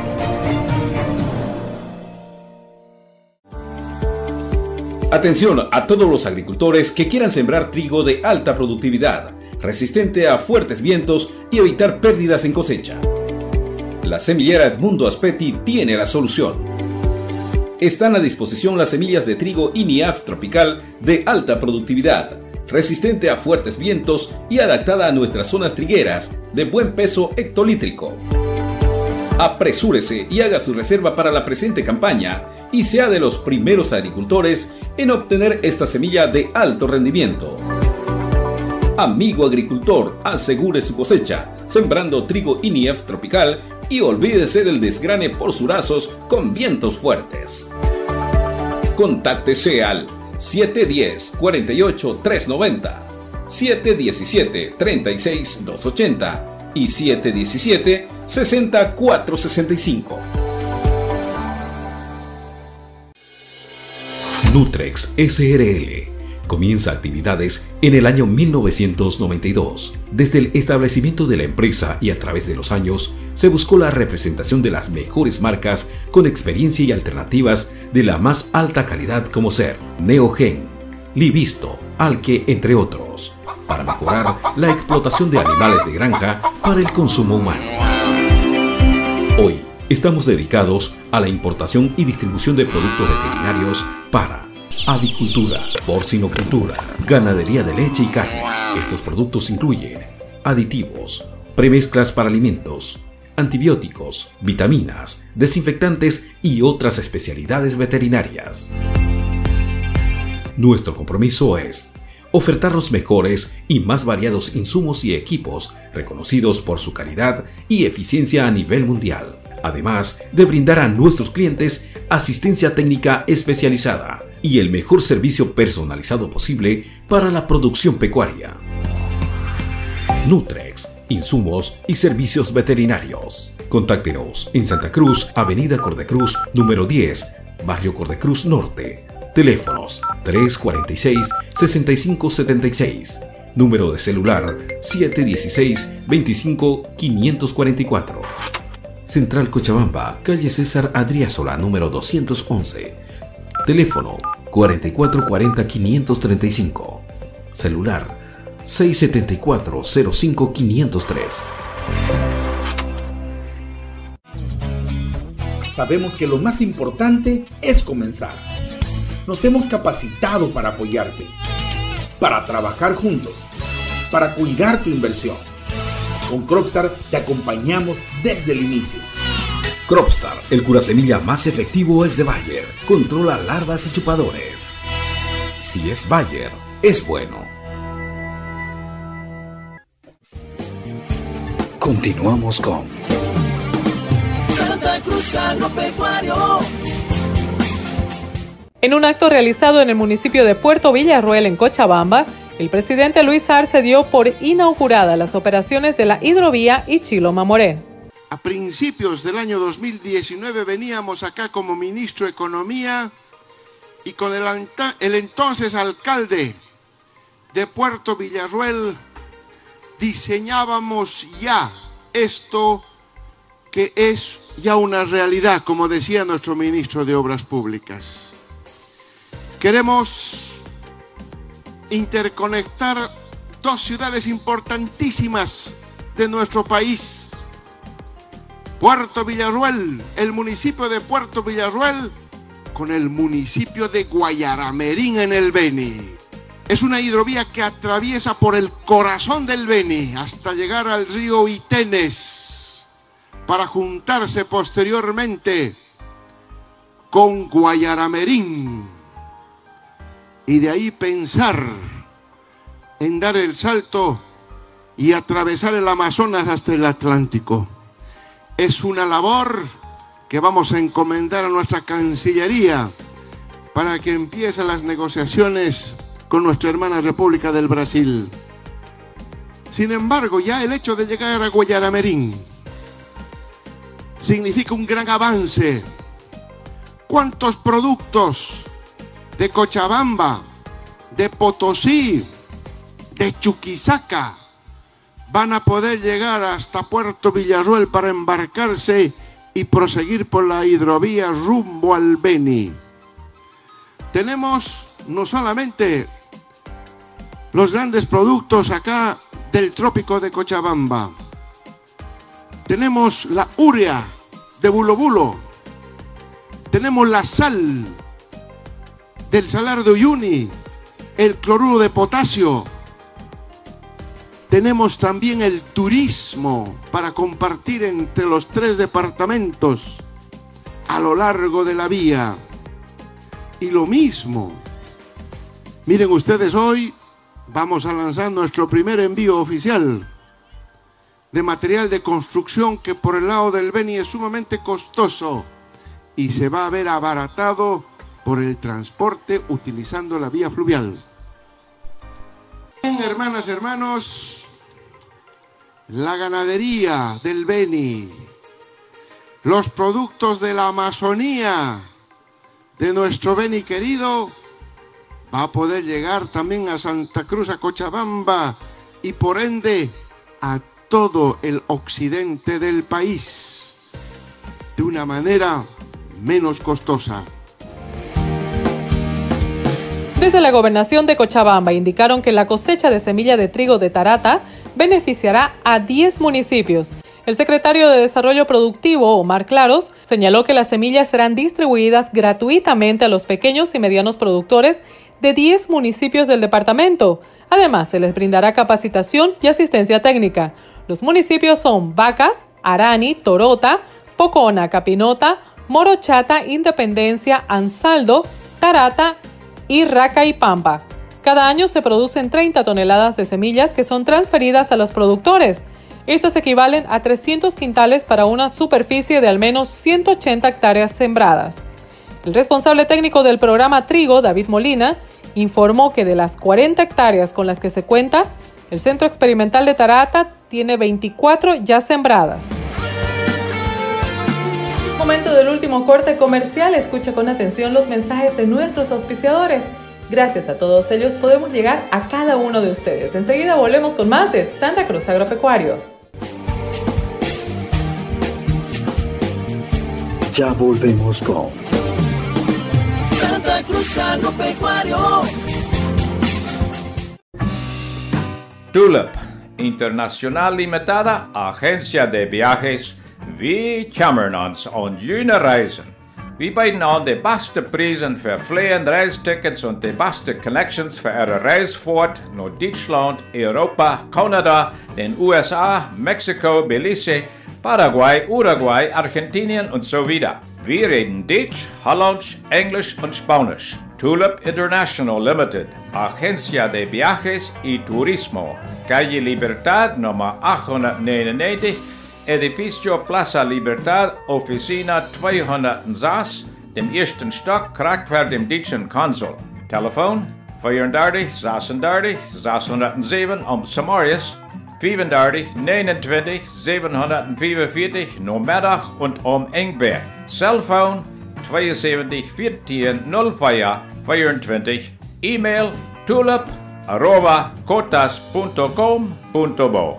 Atención a todos los agricultores que quieran sembrar trigo de alta productividad, resistente a fuertes vientos y evitar pérdidas en cosecha. La semillera Edmundo Aspetti tiene la solución. Están a disposición las semillas de trigo INIAF tropical de alta productividad, resistente a fuertes vientos y adaptada a nuestras zonas trigueras, de buen peso hectolítrico. Apresúrese y haga su reserva para la presente campaña y sea de los primeros agricultores en obtener esta semilla de alto rendimiento. Amigo agricultor, asegure su cosecha sembrando trigo I N I E F tropical y olvídese del desgrane por surazos con vientos fuertes. Contáctese al siete uno cero, cuatro ocho, tres nueve cero, siete uno siete, tres seis, dos ocho cero y siete uno siete, seis cero, cuatro seis cinco. Nutrex S R L comienza actividades en el año mil novecientos noventa y dos. Desde el establecimiento de la empresa y a través de los años, se buscó la representación de las mejores marcas con experiencia y alternativas de la más alta calidad como ser Neogen, Livisto, Alke, entre otros, para mejorar la explotación de animales de granja para el consumo humano. Hoy estamos dedicados a la importación y distribución de productos veterinarios para avicultura, porcinocultura, ganadería de leche y carne. Estos productos incluyen aditivos, premezclas para alimentos, antibióticos, vitaminas, desinfectantes y otras especialidades veterinarias. Nuestro compromiso es ofertar los mejores y más variados insumos y equipos reconocidos por su calidad y eficiencia a nivel mundial, además de brindar a nuestros clientes asistencia técnica especializada y el mejor servicio personalizado posible para la producción pecuaria. Nutrex, insumos y servicios veterinarios. Contáctenos en Santa Cruz, Avenida Cordecruz, número diez, Barrio Cordecruz Norte. Teléfonos tres cuatro seis, seis cinco siete seis. Número de celular siete uno seis, veinticinco, quinientos cuarenta y cuatro. Central Cochabamba, calle César Adriázola, número doscientos once. Teléfono cuatro cuatro cuatro cero, quinientos treinta y cinco. Celular seis siete cuatro, cero cinco, quinientos tres. Sabemos que lo más importante es comenzar. Nos hemos capacitado para apoyarte, para trabajar juntos, para cuidar tu inversión. Con Cropstar te acompañamos desde el inicio. Cropstar, el curasemilla más efectivo es de Bayer. Controla larvas y chupadores. Si es Bayer, es bueno. Continuamos con Santa Cruz Agropecuario. En un acto realizado en el municipio de Puerto Villarruel, en Cochabamba, el presidente Luis Arce dio por inauguradas las operaciones de la hidrovía Ichilo-Mamoré. A principios del año dos mil diecinueve veníamos acá como ministro de Economía y con el, el entonces alcalde de Puerto Villarruel diseñábamos ya esto que es ya una realidad, como decía nuestro ministro de Obras Públicas. Queremos interconectar dos ciudades importantísimas de nuestro país. Puerto Villarruel, el municipio de Puerto Villarruel, con el municipio de Guayaramerín en el Beni. Es una hidrovía que atraviesa por el corazón del Beni hasta llegar al río Itenes para juntarse posteriormente con Guayaramerín y de ahí pensar en dar el salto y atravesar el Amazonas hasta el Atlántico. Es una labor que vamos a encomendar a nuestra Cancillería para que empiecen las negociaciones con nuestra hermana República del Brasil. Sin embargo, ya el hecho de llegar a Guayaramerín significa un gran avance. ¿Cuántos productos de Cochabamba, de Potosí, de Chuquisaca van a poder llegar hasta Puerto Villarruel para embarcarse y proseguir por la hidrovía rumbo al Beni? Tenemos no solamente los grandes productos acá del trópico de Cochabamba, tenemos la urea de Bulo Bulo, tenemos la sal del Salar de Uyuni, el cloruro de potasio. Tenemos también el turismo para compartir entre los tres departamentos a lo largo de la vía. Y lo mismo, miren ustedes, hoy vamos a lanzar nuestro primer envío oficial de material de construcción que por el lado del Beni es sumamente costoso y se va a ver abaratado por el transporte utilizando la vía fluvial. Bien, hermanas, hermanos, la ganadería del Beni, los productos de la Amazonía de nuestro Beni querido, va a poder llegar también a Santa Cruz, a Cochabamba y por ende a todo el occidente del país de una manera menos costosa. Desde la gobernación de Cochabamba indicaron que la cosecha de semilla de trigo de Tarata beneficiará a diez municipios. El secretario de Desarrollo Productivo, Omar Claros, señaló que las semillas serán distribuidas gratuitamente a los pequeños y medianos productores de diez municipios del departamento. Además, se les brindará capacitación y asistencia técnica. Los municipios son Vacas, Arani, Torota, Pocona, Capinota, Morochata, Independencia, Ansaldo, Tarata y Raca y Pampa. Cada año se producen treinta toneladas de semillas que son transferidas a los productores. Estas equivalen a trescientos quintales para una superficie de al menos ciento ochenta hectáreas sembradas. El responsable técnico del programa Trigo, David Molina, informó que de las cuarenta hectáreas con las que se cuenta, el Centro Experimental de Tarata tiene veinticuatro ya sembradas. Momento del último corte comercial. Escucha con atención los mensajes de nuestros auspiciadores. Gracias a todos ellos podemos llegar a cada uno de ustedes. Enseguida volvemos con más de Santa Cruz Agropecuario. Ya volvemos con Santa Cruz Agropecuario. Tulip Internacional Limitada, agencia de viajes. Vi kommer ons on jullie reizen. Vi bieden aan de beste prijzen voor vliegende reistickets en de beste connections voor een reis voort naar Duitsland, Europa, Canada, den U S A, Mexico, Belize, Paraguay, Uruguay, Argentinien und so weiter. Wir reden Deutsch, Hollands, Englisch und Spanisch. Tulip International Limited, agencia de viajes y turismo. Calle Libertad, nummer achthonderdnegenennegentig, Edificio Plaza Libertad, Oficina tweehonderdzes, dem ersten Stock, Kraftwerk dem Deutschen Konsul. Telefon vierendertig zesendertig zeshonderdzeven om Samarius, vierendertig negenentwintig zevenhonderdvierenveertig Nomiddag und om Engberg. Cellphone tweeënzeventig veertien nul vier vierentwintig. E-mail tulip arroba cotas punto com punto bo.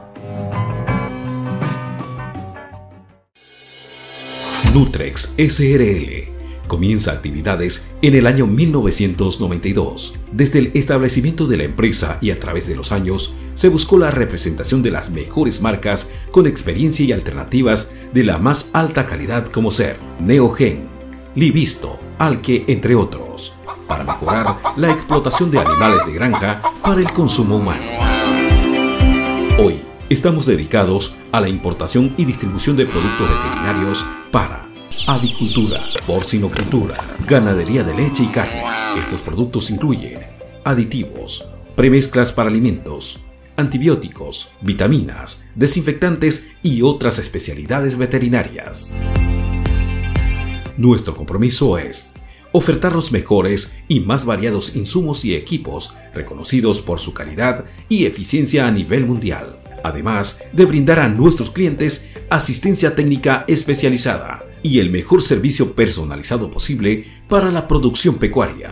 Nutrex S R L comienza actividades en el año mil novecientos noventa y dos. Desde el establecimiento de la empresa y a través de los años, se buscó la representación de las mejores marcas con experiencia y alternativas de la más alta calidad como ser Neogen, Livisto, Alke, entre otros, para mejorar la explotación de animales de granja para el consumo humano. Hoy estamos dedicados a la importación y distribución de productos veterinarios para avicultura, porcinocultura, ganadería de leche y carne. Estos productos incluyen aditivos, premezclas para alimentos, antibióticos, vitaminas, desinfectantes y otras especialidades veterinarias. Nuestro compromiso es ofertar los mejores y más variados insumos y equipos reconocidos por su calidad y eficiencia a nivel mundial, además de brindar a nuestros clientes asistencia técnica especializada y el mejor servicio personalizado posible para la producción pecuaria.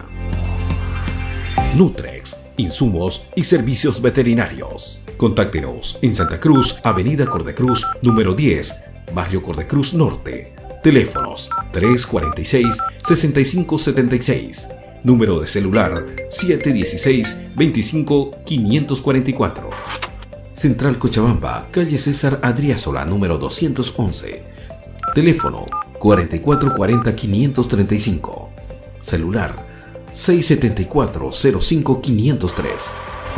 Nutrex, insumos y servicios veterinarios. Contáctenos en Santa Cruz, Avenida Cordecruz, número diez, Barrio Cordecruz Norte. Teléfonos tres cuarenta y seis, sesenta y cinco setenta y seis. Número de celular siete dieciséis, veinticinco, quinientos cuarenta y cuatro. Central Cochabamba, calle César Adriázola, número doscientos once. Teléfono cuarenta y cuatro cuarenta, quinientos treinta y cinco. Celular seis setenta y cuatro, cero cinco, quinientos tres.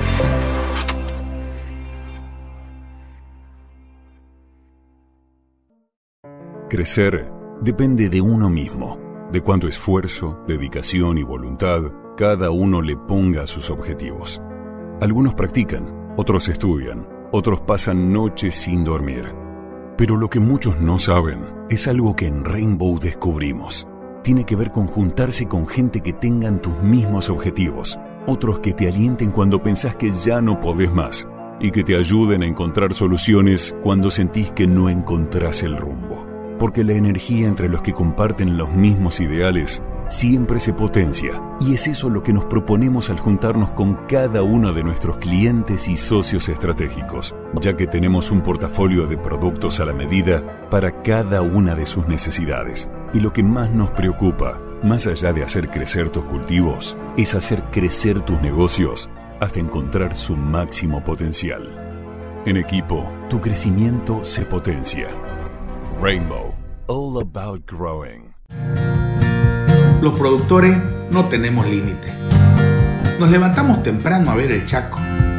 Crecer depende de uno mismo, de cuánto esfuerzo, dedicación y voluntad cada uno le ponga a sus objetivos. Algunos practican, otros estudian, Otros pasan noches sin dormir. Pero lo que muchos no saben es algo que en Rainbow descubrimos. Tiene que ver con juntarse con gente que tengan tus mismos objetivos, otros que te alienten cuando pensás que ya no podés más y que te ayuden a encontrar soluciones cuando sentís que no encontrás el rumbo. Porque la energía entre los que comparten los mismos ideales siempre se potencia, y es eso lo que nos proponemos al juntarnos con cada uno de nuestros clientes y socios estratégicos, ya que tenemos un portafolio de productos a la medida para cada una de sus necesidades. Y lo que más nos preocupa, más allá de hacer crecer tus cultivos, es hacer crecer tus negocios hasta encontrar su máximo potencial. En equipo, tu crecimiento se potencia. Rainbow, all about growing. Los productores no tenemos límite. Nos levantamos temprano a ver el Chaco.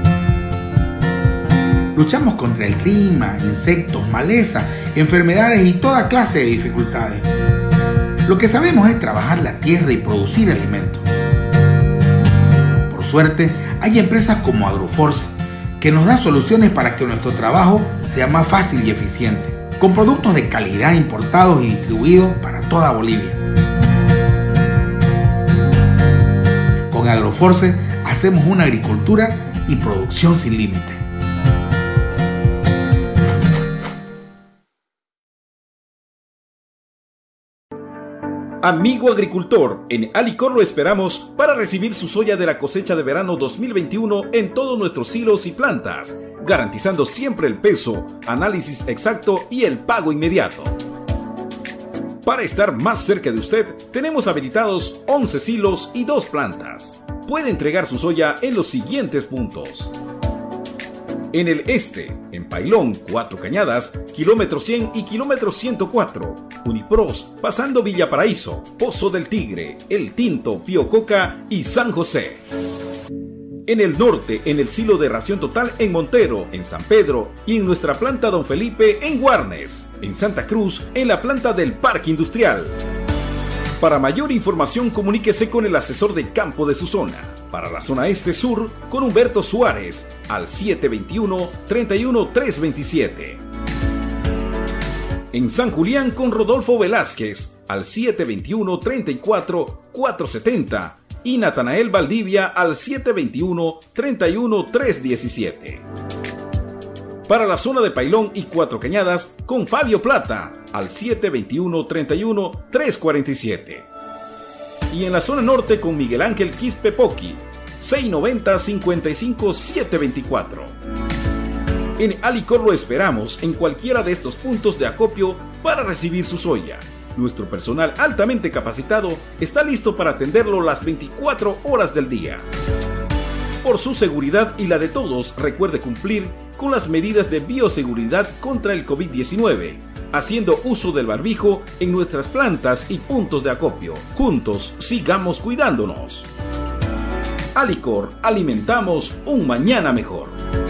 Luchamos contra el clima, insectos, maleza, enfermedades y toda clase de dificultades. Lo que sabemos es trabajar la tierra y producir alimentos. Por suerte, hay empresas como Agroforce que nos da soluciones para que nuestro trabajo sea más fácil y eficiente, con productos de calidad importados y distribuidos para toda Bolivia. Con Agroforce hacemos una agricultura y producción sin límite. Amigo agricultor, en Alicor lo esperamos para recibir su soya de la cosecha de verano dos mil veintiuno en todos nuestros silos y plantas, garantizando siempre el peso, análisis exacto y el pago inmediato. Para estar más cerca de usted, tenemos habilitados once silos y dos plantas. Puede entregar su soya en los siguientes puntos. En el este, en Pailón, Cuatro Cañadas, kilómetro cien y kilómetro ciento cuatro, Unipros, pasando Villa Paraíso, Pozo del Tigre, El Tinto, Pío Coca y San José. En el norte, en el silo de ración total en Montero, en San Pedro y en nuestra planta Don Felipe en Guarnes. En Santa Cruz, en la planta del Parque Industrial. Para mayor información, comuníquese con el asesor de campo de su zona. Para la zona este-sur, con Humberto Suárez, al siete veintiuno, treinta y uno, trescientos veintisiete. En San Julián, con Rodolfo Velázquez, al siete veintiuno, treinta y cuatro, cuatrocientos setenta. Y Natanael Valdivia, al siete veintiuno, treinta y uno, trescientos diecisiete. Para la zona de Pailón y Cuatro Cañadas, con Fabio Plata, al siete veintiuno, treinta y uno, trescientos cuarenta y siete. Y en la zona norte con Miguel Ángel Quispe Poqui, seiscientos noventa, cincuenta y cinco, setecientos veinticuatro. En Alicor lo esperamos en cualquiera de estos puntos de acopio para recibir su soya. Nuestro personal altamente capacitado está listo para atenderlo las veinticuatro horas del día. Por su seguridad y la de todos, recuerde cumplir con las medidas de bioseguridad contra el COVID diecinueve, haciendo uso del barbijo en nuestras plantas y puntos de acopio. Juntos, sigamos cuidándonos. Alicor, alimentamos un mañana mejor.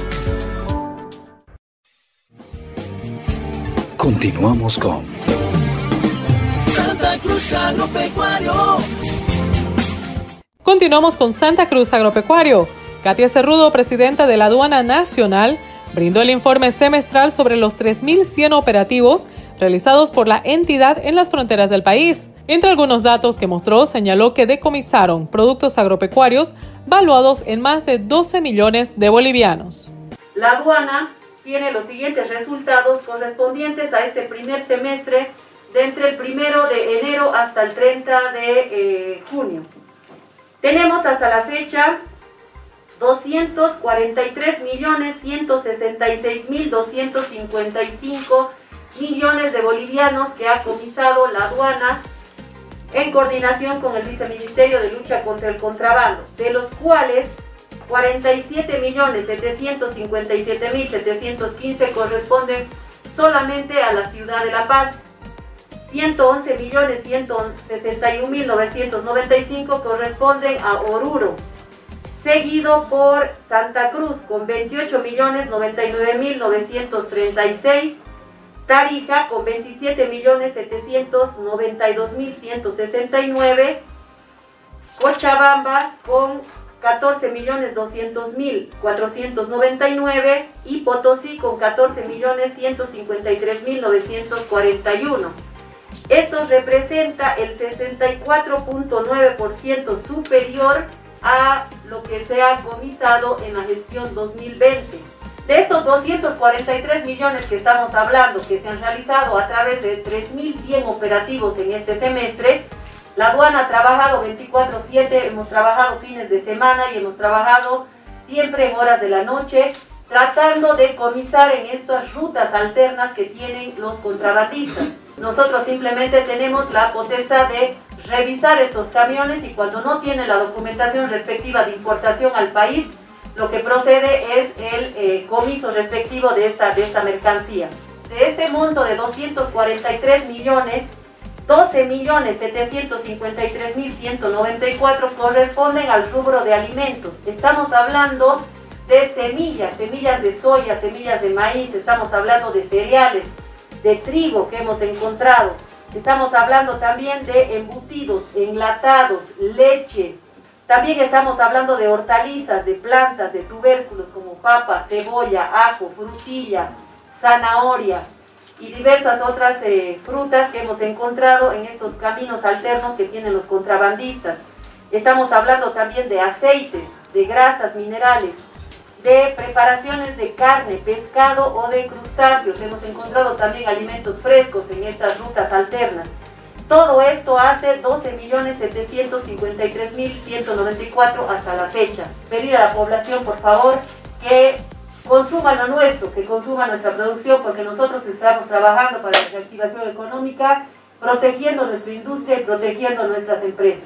Continuamos con Santa Cruz Agropecuario. Continuamos con Santa Cruz Agropecuario. Katia Cerrudo, presidenta de la Aduana Nacional, brindó el informe semestral sobre los tres mil cien operativos realizados por la entidad en las fronteras del país. Entre algunos datos que mostró, señaló que decomisaron productos agropecuarios valuados en más de doce millones de bolivianos. La aduana tiene los siguientes resultados correspondientes a este primer semestre de entre el primero de enero hasta el treinta de eh, junio. Tenemos hasta la fecha doscientos cuarenta y tres millones ciento sesenta y seis mil doscientos cincuenta y cinco millones de bolivianos que ha comisado la aduana en coordinación con el Viceministerio de Lucha contra el Contrabando, de los cuales cuarenta y siete millones setecientos cincuenta y siete mil setecientos quince corresponden solamente a la ciudad de La Paz, ciento once millones ciento sesenta y un mil novecientos noventa y cinco corresponden a Oruro, seguido por Santa Cruz con veintiocho millones noventa y nueve mil novecientos treinta y seis, Tarija con veintisiete millones setecientos noventa y dos mil ciento sesenta y nueve, Cochabamba con catorce millones doscientos mil cuatrocientos noventa y nueve y Potosí con catorce millones ciento cincuenta y tres mil novecientos cuarenta y uno. Esto representa el sesenta y cuatro punto nueve por ciento superior a lo que se ha comisado en la gestión dos mil veinte. De estos doscientos cuarenta y tres millones que estamos hablando, que se han realizado a través de tres mil cien operativos en este semestre, la aduana ha trabajado veinticuatro siete, hemos trabajado fines de semana y hemos trabajado siempre en horas de la noche, tratando de comisar en estas rutas alternas que tienen los contrabandistas. Nosotros simplemente tenemos la potestad de revisar estos camiones y cuando no tienen la documentación respectiva de importación al país, lo que procede es el eh, comiso respectivo de esta, de esta mercancía. De este monto de doscientos cuarenta y tres millones, doce millones setecientos cincuenta y tres mil ciento noventa y cuatro corresponden al rubro de alimentos. Estamos hablando de semillas, semillas de soya, semillas de maíz, estamos hablando de cereales, de trigo que hemos encontrado. Estamos hablando también de embutidos, enlatados, leche. También estamos hablando de hortalizas, de plantas, de tubérculos como papa, cebolla, ajo, frutilla, zanahoria y diversas otras eh, frutas que hemos encontrado en estos caminos alternos que tienen los contrabandistas. Estamos hablando también de aceites, de grasas minerales, de preparaciones de carne, pescado o de crustáceos. Hemos encontrado también alimentos frescos en estas rutas alternas. Todo esto hace doce millones setecientos cincuenta y tres mil ciento noventa y cuatro hasta la fecha. Pedir a la población, por favor, que consuma lo nuestro, que consuma nuestra producción, porque nosotros estamos trabajando para la reactivación económica, protegiendo nuestra industria y protegiendo nuestras empresas.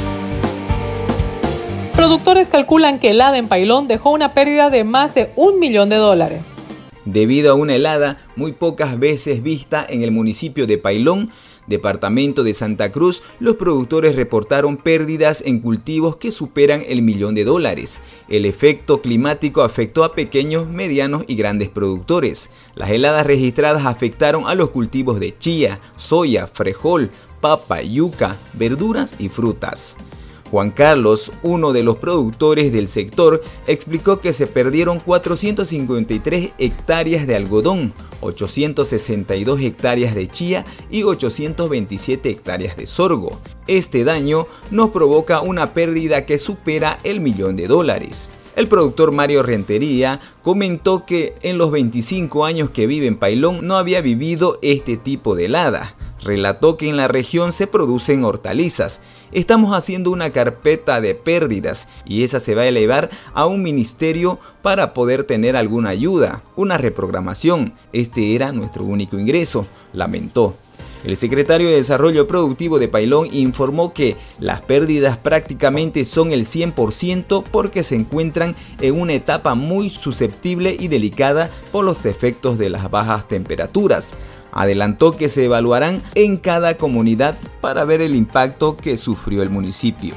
Productores calculan que helada en Pailón dejó una pérdida de más de un millón de dólares. Debido a una helada muy pocas veces vista en el municipio de Pailón, departamento de Santa Cruz, los productores reportaron pérdidas en cultivos que superan el millón de dólares. El efecto climático afectó a pequeños, medianos y grandes productores. Las heladas registradas afectaron a los cultivos de chía, soya, frijol, papa, yuca, verduras y frutas. Juan Carlos, uno de los productores del sector, explicó que se perdieron cuatrocientas cincuenta y tres hectáreas de algodón, ochocientas sesenta y dos hectáreas de chía y ochocientas veintisiete hectáreas de sorgo. Este daño nos provoca una pérdida que supera el millón de dólares. El productor Mario Rentería comentó que en los veinticinco años que vive en Pailón no había vivido este tipo de helada. Relató que en la región se producen hortalizas. Estamos haciendo una carpeta de pérdidas y esa se va a elevar a un ministerio para poder tener alguna ayuda, una reprogramación. Este era nuestro único ingreso, lamentó. El secretario de Desarrollo Productivo de Pailón informó que las pérdidas prácticamente son el cien por ciento porque se encuentran en una etapa muy susceptible y delicada por los efectos de las bajas temperaturas. Adelantó que se evaluarán en cada comunidad para ver el impacto que sufrió el municipio.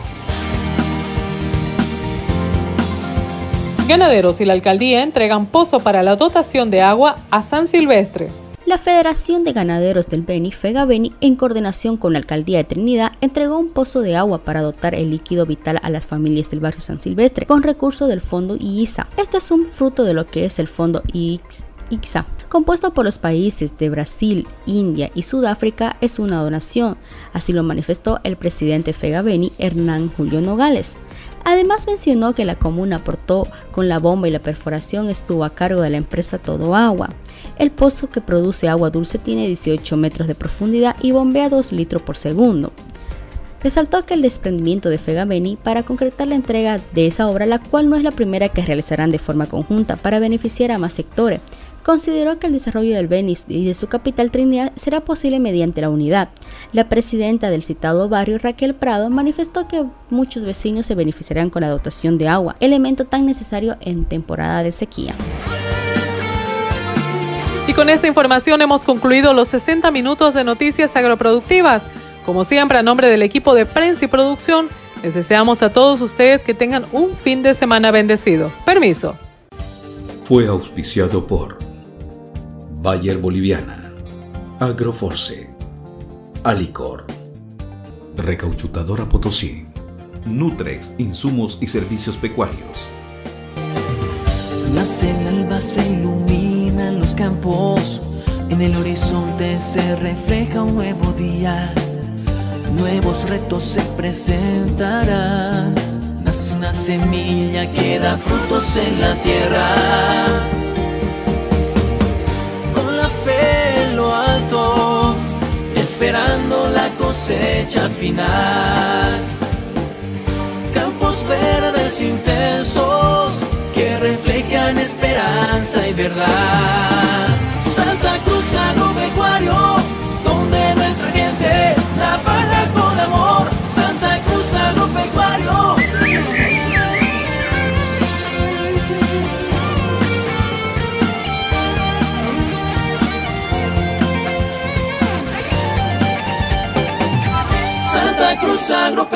Ganaderos y la alcaldía entregan pozo para la dotación de agua a San Silvestre. La Federación de Ganaderos del Beni, FEGABENI, en coordinación con la Alcaldía de Trinidad, entregó un pozo de agua para dotar el líquido vital a las familias del barrio San Silvestre con recursos del Fondo I I S A. Este es un fruto de lo que es el Fondo I X A. Compuesto por los países de Brasil, India y Sudáfrica, es una donación. Así lo manifestó el presidente FEGABENI, Hernán Julio Nogales. Además mencionó que la comuna aportó con la bomba y la perforación estuvo a cargo de la empresa Todo Agua. El pozo que produce agua dulce tiene dieciocho metros de profundidad y bombea dos litros por segundo. Resaltó que el desprendimiento de FEGABENI para concretar la entrega de esa obra, la cual no es la primera que realizarán de forma conjunta para beneficiar a más sectores, consideró que el desarrollo del Beni y de su capital Trinidad será posible mediante la unidad. La presidenta del citado barrio, Raquel Prado, manifestó que muchos vecinos se beneficiarán con la dotación de agua, elemento tan necesario en temporada de sequía. Y con esta información hemos concluido los sesenta minutos de noticias agroproductivas. Como siempre, a nombre del equipo de prensa y producción, les deseamos a todos ustedes que tengan un fin de semana bendecido. Permiso. Fue auspiciado por Bayer Boliviana, Agroforce, Alicor, Recauchutadora Potosí, Nutrex, insumos y servicios pecuarios. Las selvas se iluminan los campos, en el horizonte se refleja un nuevo día. Nuevos retos se presentarán. Nace una semilla que da frutos en la tierra. Con la fe en lo alto, esperando la cosecha final. Campos verdes intensos que reflejan esperanza y verdad. Santa Cruz Agropecuario, donde nuestra gente trabaja con amor. Santa Cruz Agropecuario. Santa Cruz Agropecuario.